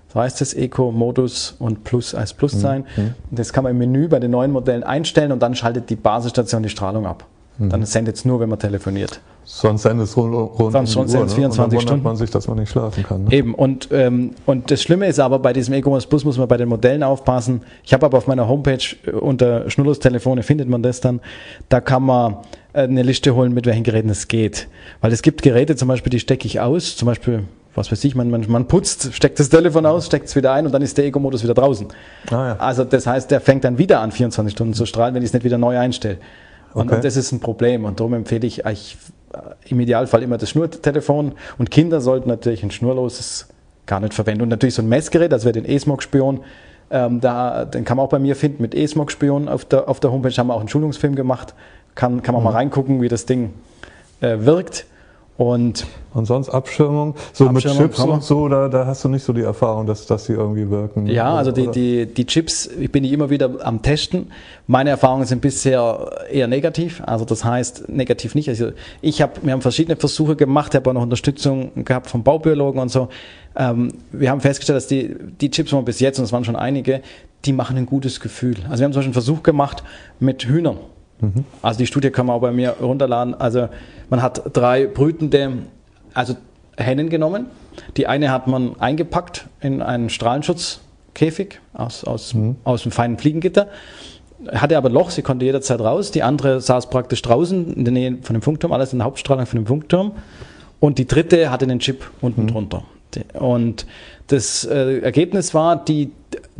so heißt es, Eco-Modus und Plus als Pluszeichen. Das kann man im Menü bei den neuen Modellen einstellen und dann schaltet die Basisstation die Strahlung ab. Dann sendet es nur, wenn man telefoniert. Sonst sendet es rund um die Uhr, 24 und dann wundert Stunden. man sich, dass man nicht schlafen kann. Ne? Eben, und das Schlimme ist aber, bei diesem Eco-Modus Plus muss man bei den Modellen aufpassen. Ich habe aber auf meiner Homepage unter Schnurlostelefone findet man das dann. Da kann man eine Liste holen, mit welchen Geräten es geht. Weil es gibt Geräte, zum Beispiel, die stecke ich aus. Zum Beispiel, was weiß ich, man putzt, steckt das Telefon aus, steckt es wieder ein und dann ist der Eco-Modus wieder draußen. Ja. Also das heißt, der fängt dann wieder an, 24 Stunden zu strahlen, wenn ich es nicht wieder neu einstelle. Und das ist ein Problem. Und darum empfehle ich eigentlich im Idealfall immer das Schnurtelefon. Und Kinder sollten natürlich ein schnurloses gar nicht verwenden. Und natürlich so ein Messgerät, also wer den E-Smog-Spion, den kann man auch bei mir finden mit E-Smog-Spion auf der Homepage. Haben wir auch einen Schulungsfilm gemacht. Kann man mal reingucken, wie das Ding wirkt. Und sonst Abschirmung, mit Chips und so, da hast du nicht so die Erfahrung, dass die irgendwie wirken. Ja, also die Chips, ich bin die immer wieder am Testen. Meine Erfahrungen sind bisher eher negativ, also das heißt negativ nicht. Also wir haben verschiedene Versuche gemacht, habe auch noch Unterstützung gehabt vom Baubiologen und so. Wir haben festgestellt, dass die Chips bis jetzt, und es waren schon einige, die machen ein gutes Gefühl. Also wir haben zum Beispiel einen Versuch gemacht mit Hühnern. Also die Studie kann man auch bei mir runterladen. Also man hat 3 brütende, also Hennen genommen. Die eine hat man eingepackt in einen Strahlenschutzkäfig aus dem feinen Fliegengitter. Hatte aber ein Loch, sie konnte jederzeit raus. Die andere saß praktisch draußen in der Nähe von dem Funkturm, alles in der Hauptstrahlung von dem Funkturm. Und die dritte hatte den Chip unten drunter. Und das Ergebnis war, die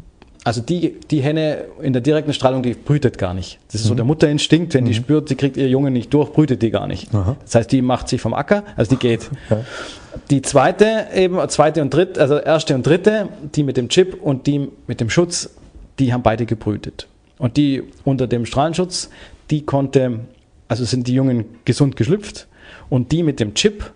Henne in der direkten Strahlung, die brütet gar nicht. Das ist so der Mutterinstinkt, wenn die spürt, sie kriegt ihr Junge nicht durch, brütet die gar nicht. Aha. Das heißt, die macht sich vom Acker, also die geht. Okay. Die zweite und dritte, also erste und dritte, die mit dem Chip und die mit dem Schutz, die haben beide gebrütet. Und die unter dem Strahlenschutz, sind die Jungen gesund geschlüpft und die mit dem Chip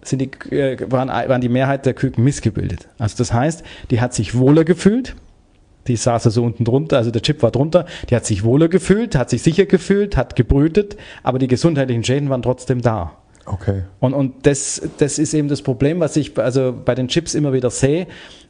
waren die Mehrheit der Küken missgebildet. Also das heißt, die hat sich wohler gefühlt. Die saß also unten drunter, also der Chip war drunter, die hat sich wohler gefühlt, hat sich sicher gefühlt, hat gebrütet, aber die gesundheitlichen Schäden waren trotzdem da. Okay. Und das ist eben das Problem, was ich also bei den Chips immer wieder sehe.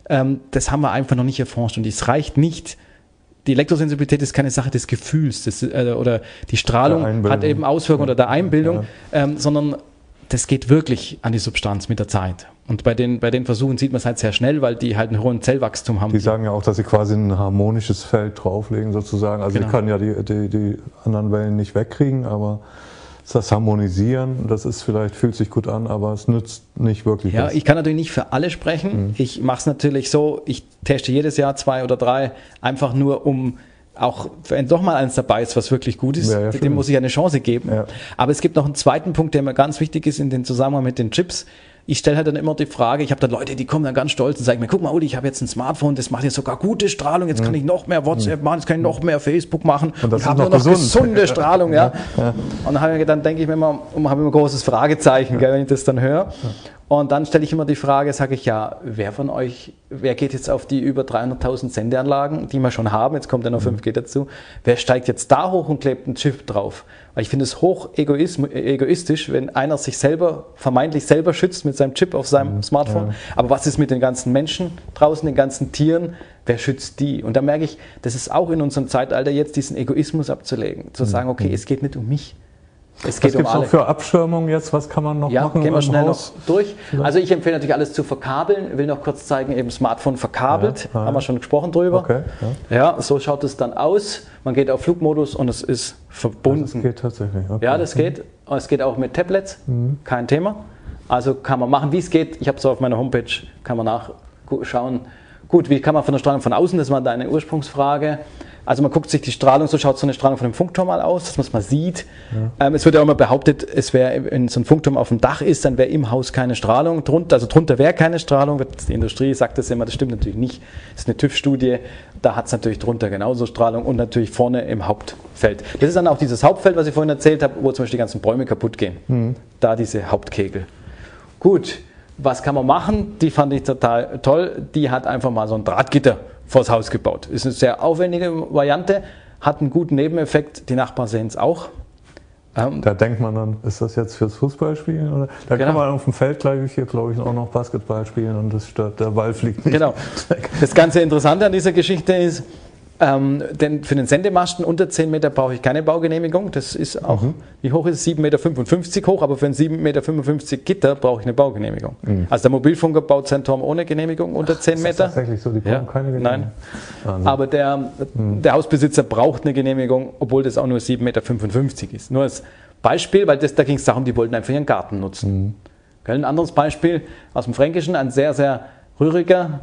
Das haben wir einfach noch nicht erforscht und es reicht nicht. Die Elektrosensibilität ist keine Sache des Gefühls oder die Strahlung hat eben Auswirkungen oder der Einbildung, sondern das geht wirklich an die Substanz mit der Zeit. Und bei den Versuchen sieht man es halt sehr schnell, weil die halt einen hohen Zellwachstum haben. Die sagen ja auch, dass sie quasi ein harmonisches Feld drauflegen sozusagen. Also die können ja die anderen Wellen nicht wegkriegen, aber das Harmonisieren, fühlt sich gut an, aber es nützt nicht wirklich was. Ja, ich kann natürlich nicht für alle sprechen. Ich mache es natürlich so, ich teste jedes Jahr 2 oder 3, einfach nur auch wenn doch mal eins dabei ist, was wirklich gut ist, dem muss ich eine Chance geben. Ja. Aber es gibt noch einen zweiten Punkt, der mir ganz wichtig ist in den Zusammenhang mit den Chips. Ich stelle halt dann immer die Frage, ich habe dann Leute, die kommen dann ganz stolz und sagen mir, guck mal Uli, ich habe jetzt ein Smartphone, das macht jetzt sogar gute Strahlung, jetzt kann ich noch mehr WhatsApp machen, jetzt kann ich noch mehr Facebook machen und habe nur noch gesunde Strahlung. Ja. Und dann denke ich mir immer, habe immer ein großes Fragezeichen, wenn ich das dann höre. Ja. Und dann stelle ich immer die Frage, sage ich, wer von euch, wer geht jetzt auf die über 300.000 Sendeanlagen, die wir schon haben, jetzt kommt ja noch 5G dazu, wer steigt jetzt da hoch und klebt einen Chip drauf? Weil ich finde es hoch egoistisch, wenn einer sich vermeintlich selber schützt mit seinem Chip auf seinem Smartphone. Ja. Aber was ist mit den ganzen Menschen draußen, den ganzen Tieren? Wer schützt die? Und da merke ich, das ist auch in unserem Zeitalter jetzt, diesen Egoismus abzulegen. Zu sagen, okay, es geht nicht um mich. Es geht was gibt es noch für Abschirmung jetzt? Was kann man noch machen? Gehen wir schnell noch durch. Also ich empfehle natürlich alles zu verkabeln. Ich will noch kurz zeigen, eben Smartphone verkabelt. Haben wir schon gesprochen drüber. Okay, ja, so schaut es dann aus. Man geht auf Flugmodus und es ist verbunden. Das geht tatsächlich. Okay. Ja, das geht. Es geht auch mit Tablets. Kein Thema. Also kann man machen, wie es geht. Ich habe es auf meiner Homepage, kann man nachschauen. Gut, wie kann man von der Strahlung von außen? Das war deine Ursprungsfrage. Also man guckt sich die Strahlung, so schaut so eine Strahlung von dem Funkturm mal aus, dass man es mal sieht. Ja. Es wird ja auch immer behauptet, wenn so ein Funkturm auf dem Dach ist, dann wäre im Haus keine Strahlung drunter. Also drunter wäre keine Strahlung. Die Industrie sagt das immer, das stimmt natürlich nicht. Das ist eine TÜV-Studie, da hat es natürlich drunter genauso Strahlung und natürlich vorne im Hauptfeld. Das ist dann auch dieses Hauptfeld, was ich vorhin erzählt habe, wo zum Beispiel die ganzen Bäume kaputt gehen. Da diese Hauptkegel. Gut, was kann man machen? Die fand ich total toll. Die hat einfach mal so ein Drahtgitter vors Haus gebaut. Ist eine sehr aufwendige Variante, hat einen guten Nebeneffekt, die Nachbarn sehen es auch. Da denkt man dann, ist das jetzt fürs Fußballspielen? Oder? Da kann man auf dem Feld gleich hier, glaube ich, auch noch Basketball spielen und der Ball fliegt nicht. Genau. Das ganze Interessante an dieser Geschichte ist, denn für den Sendemasten unter 10 Meter brauche ich keine Baugenehmigung. Das ist auch, wie hoch ist es? 7,55 Meter hoch, aber für ein 7,55 Meter Gitter brauche ich eine Baugenehmigung. Also der Mobilfunker baut sein Turm ohne Genehmigung unter 10 Meter. Ist das tatsächlich so? Die brauchen keine Genehmigung? Nein. Aber der Hausbesitzer braucht eine Genehmigung, obwohl das auch nur 7,55 Meter ist. Nur als Beispiel, weil da ging es darum, die wollten einfach ihren Garten nutzen. Ein anderes Beispiel aus dem Fränkischen, ein sehr, sehr rühriger,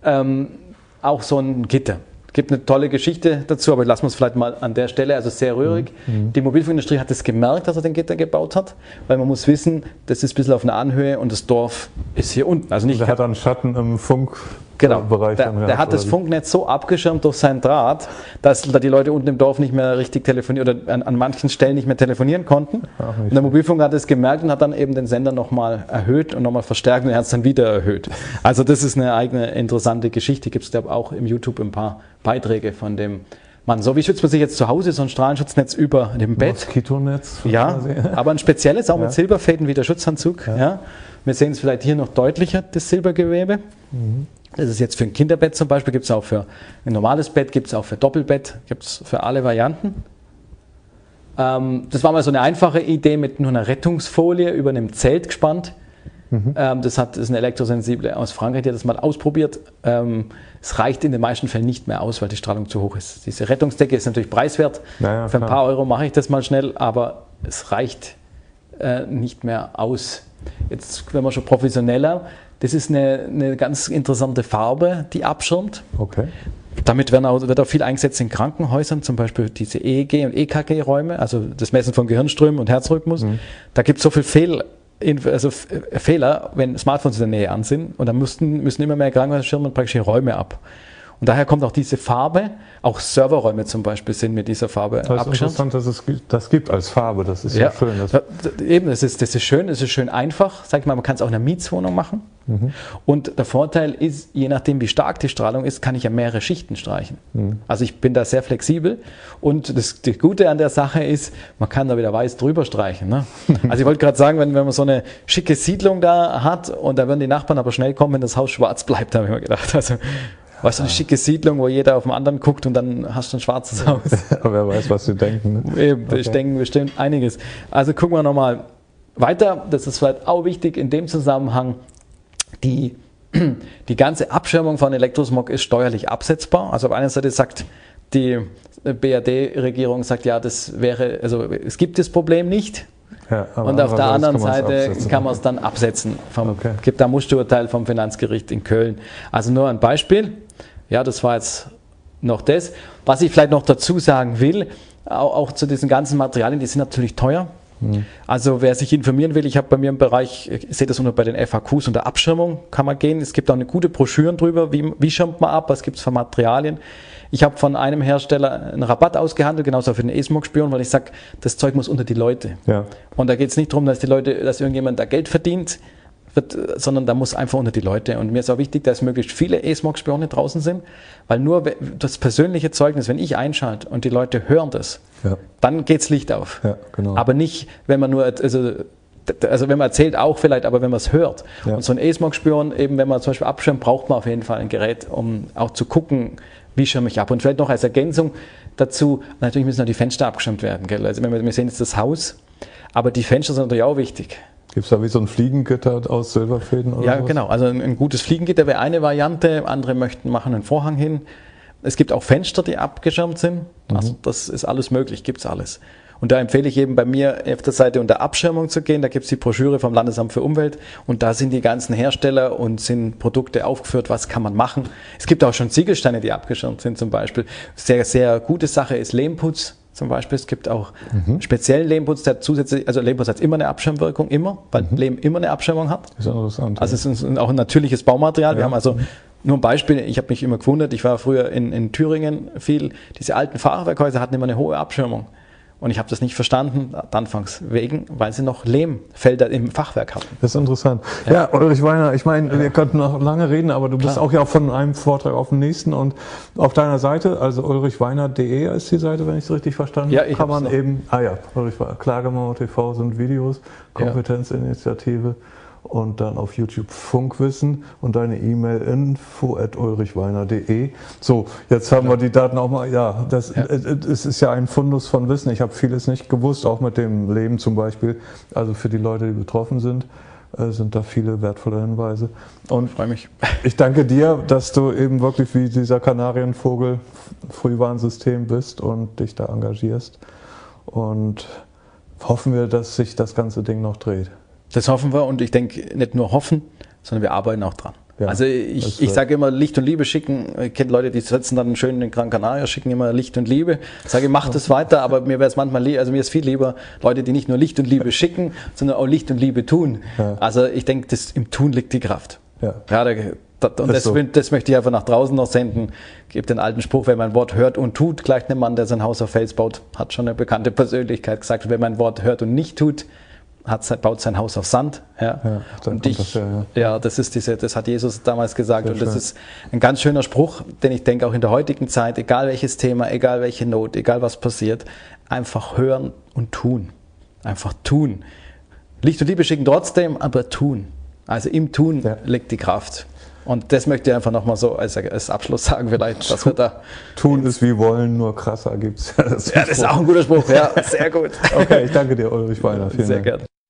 auch so ein Gitter. Es gibt eine tolle Geschichte dazu, aber lassen wir es vielleicht mal an der Stelle, also sehr rührig. Die Mobilfunkindustrie hat es gemerkt, dass er den Gitter gebaut hat, weil man muss wissen, das ist ein bisschen auf einer Anhöhe und das Dorf ist hier unten. Also nicht, der hat dann Schatten im Funkbereich. Genau, der hat das Funknetz so abgeschirmt durch seinen Draht, dass da die Leute unten im Dorf nicht mehr richtig telefonieren oder an manchen Stellen nicht mehr telefonieren konnten. Und der Mobilfunker hat es gemerkt und hat dann eben den Sender nochmal erhöht und nochmal verstärkt und er hat es dann wieder erhöht. Also das ist eine eigene interessante Geschichte. Gibt es, glaube ich, auch im YouTube ein paar Beiträge von dem Mann. So, wie schützt man sich jetzt zu Hause? So ein Strahlenschutznetz über dem Bett. Moskitonetz. Ja, aber ein spezielles, auch mit Silberfäden wie der Schutzanzug. Ja. Wir sehen es vielleicht hier noch deutlicher, das Silbergewebe. Das ist jetzt für ein Kinderbett zum Beispiel, gibt es auch für ein normales Bett, gibt es auch für Doppelbett, gibt es für alle Varianten. Das war mal so eine einfache Idee mit nur einer Rettungsfolie über einem Zelt gespannt. Das ist eine Elektrosensible aus Frankreich, die hat das mal ausprobiert. Es reicht in den meisten Fällen nicht mehr aus, weil die Strahlung zu hoch ist. Diese Rettungsdecke ist natürlich preiswert. Ja, für ein paar Euro mache ich das mal schnell, aber es reicht nicht mehr aus. Jetzt werden wir schon professioneller. Das ist eine ganz interessante Farbe, die abschirmt. Okay. Damit wird auch viel eingesetzt in Krankenhäusern, zum Beispiel diese EEG- und EKG-Räume, also das Messen von Gehirnströmen und Herzrhythmus. Da gibt es so viel Fehler, wenn Smartphones in der Nähe an sind. Und dann müssen immer mehr Krankenhäuser schirmen praktisch die Räume ab. Und daher kommt auch diese Farbe, auch Serverräume zum Beispiel sind mit dieser Farbe abgeschirmt. Das ist interessant, dass es das gibt als Farbe, das ist ja schön. Das ist schön, es ist schön einfach. Sag ich mal, man kann es auch in einer Mietswohnung machen. Und der Vorteil ist, je nachdem wie stark die Strahlung ist, kann ich ja mehrere Schichten streichen. Also ich bin da sehr flexibel und das Gute an der Sache ist, man kann da wieder weiß drüber streichen. Ne? Also ich wollte gerade sagen, wenn man so eine schicke Siedlung da hat und da würden die Nachbarn aber schnell kommen, wenn das Haus schwarz bleibt, habe ich mir gedacht. Also weißt du, eine schicke Siedlung, wo jeder auf den anderen guckt und dann hast du ein schwarzes Haus. Aber wer weiß, was sie denken. Ne? Eben, ich denke bestimmt einiges. Also gucken wir nochmal weiter. Das ist vielleicht auch wichtig in dem Zusammenhang. Die ganze Abschirmung von Elektrosmog ist steuerlich absetzbar. Also auf einer Seite sagt die BRD-Regierung, ja, es gibt das Problem nicht. Ja, und auf der anderen Seite kann man es dann absetzen. Gibt da ein Musterurteil vom Finanzgericht in Köln. Also nur ein Beispiel. Ja, das war jetzt noch das. Was ich vielleicht noch dazu sagen will, auch zu diesen ganzen Materialien, die sind natürlich teuer. Also wer sich informieren will, ich habe bei mir im Bereich, ich sehe das nur bei den FAQs und der Abschirmung, kann man gehen. Es gibt auch eine gute Broschüren drüber, wie schirmt man ab, was gibt es für Materialien. Ich habe von einem Hersteller einen Rabatt ausgehandelt, genauso für den E-Smog-Spion, weil ich sage, das Zeug muss unter die Leute. Ja. Und da geht es nicht darum, dass irgendjemand da Geld verdient, sondern da muss einfach unter die Leute. Und mir ist auch wichtig, dass möglichst viele E-Smog-Spione draußen sind, weil nur das persönliche Zeugnis, wenn ich einschalte und die Leute hören das, dann geht's Licht auf. Ja, genau. Aber nicht, wenn man nur, also wenn man erzählt auch vielleicht, aber wenn man es hört. Ja. Und so ein E-Smog-Spion, eben wenn man zum Beispiel abschirmt, braucht man auf jeden Fall ein Gerät, um auch zu gucken, wie schirme ich ab. Und vielleicht noch als Ergänzung dazu, natürlich müssen auch die Fenster abgeschirmt werden. Gell? Also wir sehen jetzt das Haus, aber die Fenster sind natürlich auch wichtig. Gibt es da wie so ein Fliegengitter aus Silberfäden oder Ja, sowas? Genau. Also ein gutes Fliegengitter wäre eine Variante. Andere machen einen Vorhang hin. Es gibt auch Fenster, die abgeschirmt sind. Also das ist alles möglich, gibt es alles. Und da empfehle ich eben bei mir auf der Seite unter Abschirmung zu gehen. Da gibt es die Broschüre vom Landesamt für Umwelt und da sind die ganzen Hersteller und sind Produkte aufgeführt, was kann man machen. Es gibt auch schon Ziegelsteine, die abgeschirmt sind zum Beispiel. Sehr, sehr gute Sache ist Lehmputz zum Beispiel. Es gibt auch speziellen Lehmputz, der zusätzlich, also Lehmputz hat immer eine Abschirmwirkung, weil Lehm immer eine Abschirmung hat. Das ist interessant. Also es ist auch ein natürliches Baumaterial. Ja. Wir haben also nur ein Beispiel, ich habe mich immer gewundert, ich war früher in Thüringen viel, diese alten Fachwerkhäuser hatten immer eine hohe Abschirmung. Und ich habe das nicht verstanden, anfangs weil sie noch Lehmfelder im Fachwerk hatten. Das ist interessant. Ja, Ulrich Weiner, ich meine, wir könnten noch lange reden, aber du bist auch ja von einem Vortrag auf den nächsten und auf deiner Seite, also ulrichweiner.de ist die Seite, wenn ich es richtig verstanden habe, kann man eben, Ulrich Weiner, Klagemauer TV sind Videos, Kompetenzinitiative. Und dann auf YouTube Funkwissen und deine E-Mail info@ulrichweiner.de. So, jetzt haben wir die Daten auch mal, es ist ja ein Fundus von Wissen. Ich habe vieles nicht gewusst, auch mit dem Leben zum Beispiel. Also für die Leute, die betroffen sind da viele wertvolle Hinweise. Und ich freue mich. Ich danke dir, dass du eben wirklich wie dieser Kanarienvogel Frühwarnsystem bist und dich da engagierst. Und hoffen wir, dass sich das ganze Ding noch dreht. Das hoffen wir und ich denke, nicht nur hoffen, sondern wir arbeiten auch dran. Ja, also ich sage immer, Licht und Liebe schicken. Ich kenne Leute, die setzen dann schön in den Gran Canaria, schicken immer Licht und Liebe. Ich sage, macht es weiter, aber mir wäre es manchmal mir ist viel lieber Leute, die nicht nur Licht und Liebe schicken, sondern auch Licht und Liebe tun. Ja. Also ich denke, im Tun liegt die Kraft. Ja. Das möchte ich einfach nach draußen noch senden. Gibt den alten Spruch, wenn man ein Wort hört und tut, gleich einem Mann, der sein Haus auf Fels baut, hat schon eine bekannte Persönlichkeit gesagt, wenn man ein Wort hört und nicht tut, baut sein Haus auf Sand. Das hat Jesus damals gesagt. Sehr und das ist ein ganz schöner Spruch, den ich denke auch in der heutigen Zeit, egal welches Thema, egal welche Not, egal was passiert, einfach hören und tun. Einfach tun. Licht und Liebe schicken trotzdem, aber tun. Also im Tun liegt die Kraft. Und das möchte ich einfach nochmal so als Abschluss sagen, vielleicht, dass wir da. Tun ist wie wollen, nur krasser gibt's. Das ist auch ein guter Spruch, ja, sehr gut. Okay, ich danke dir, Ulrich Weiner. Vielen Dank. Sehr gerne.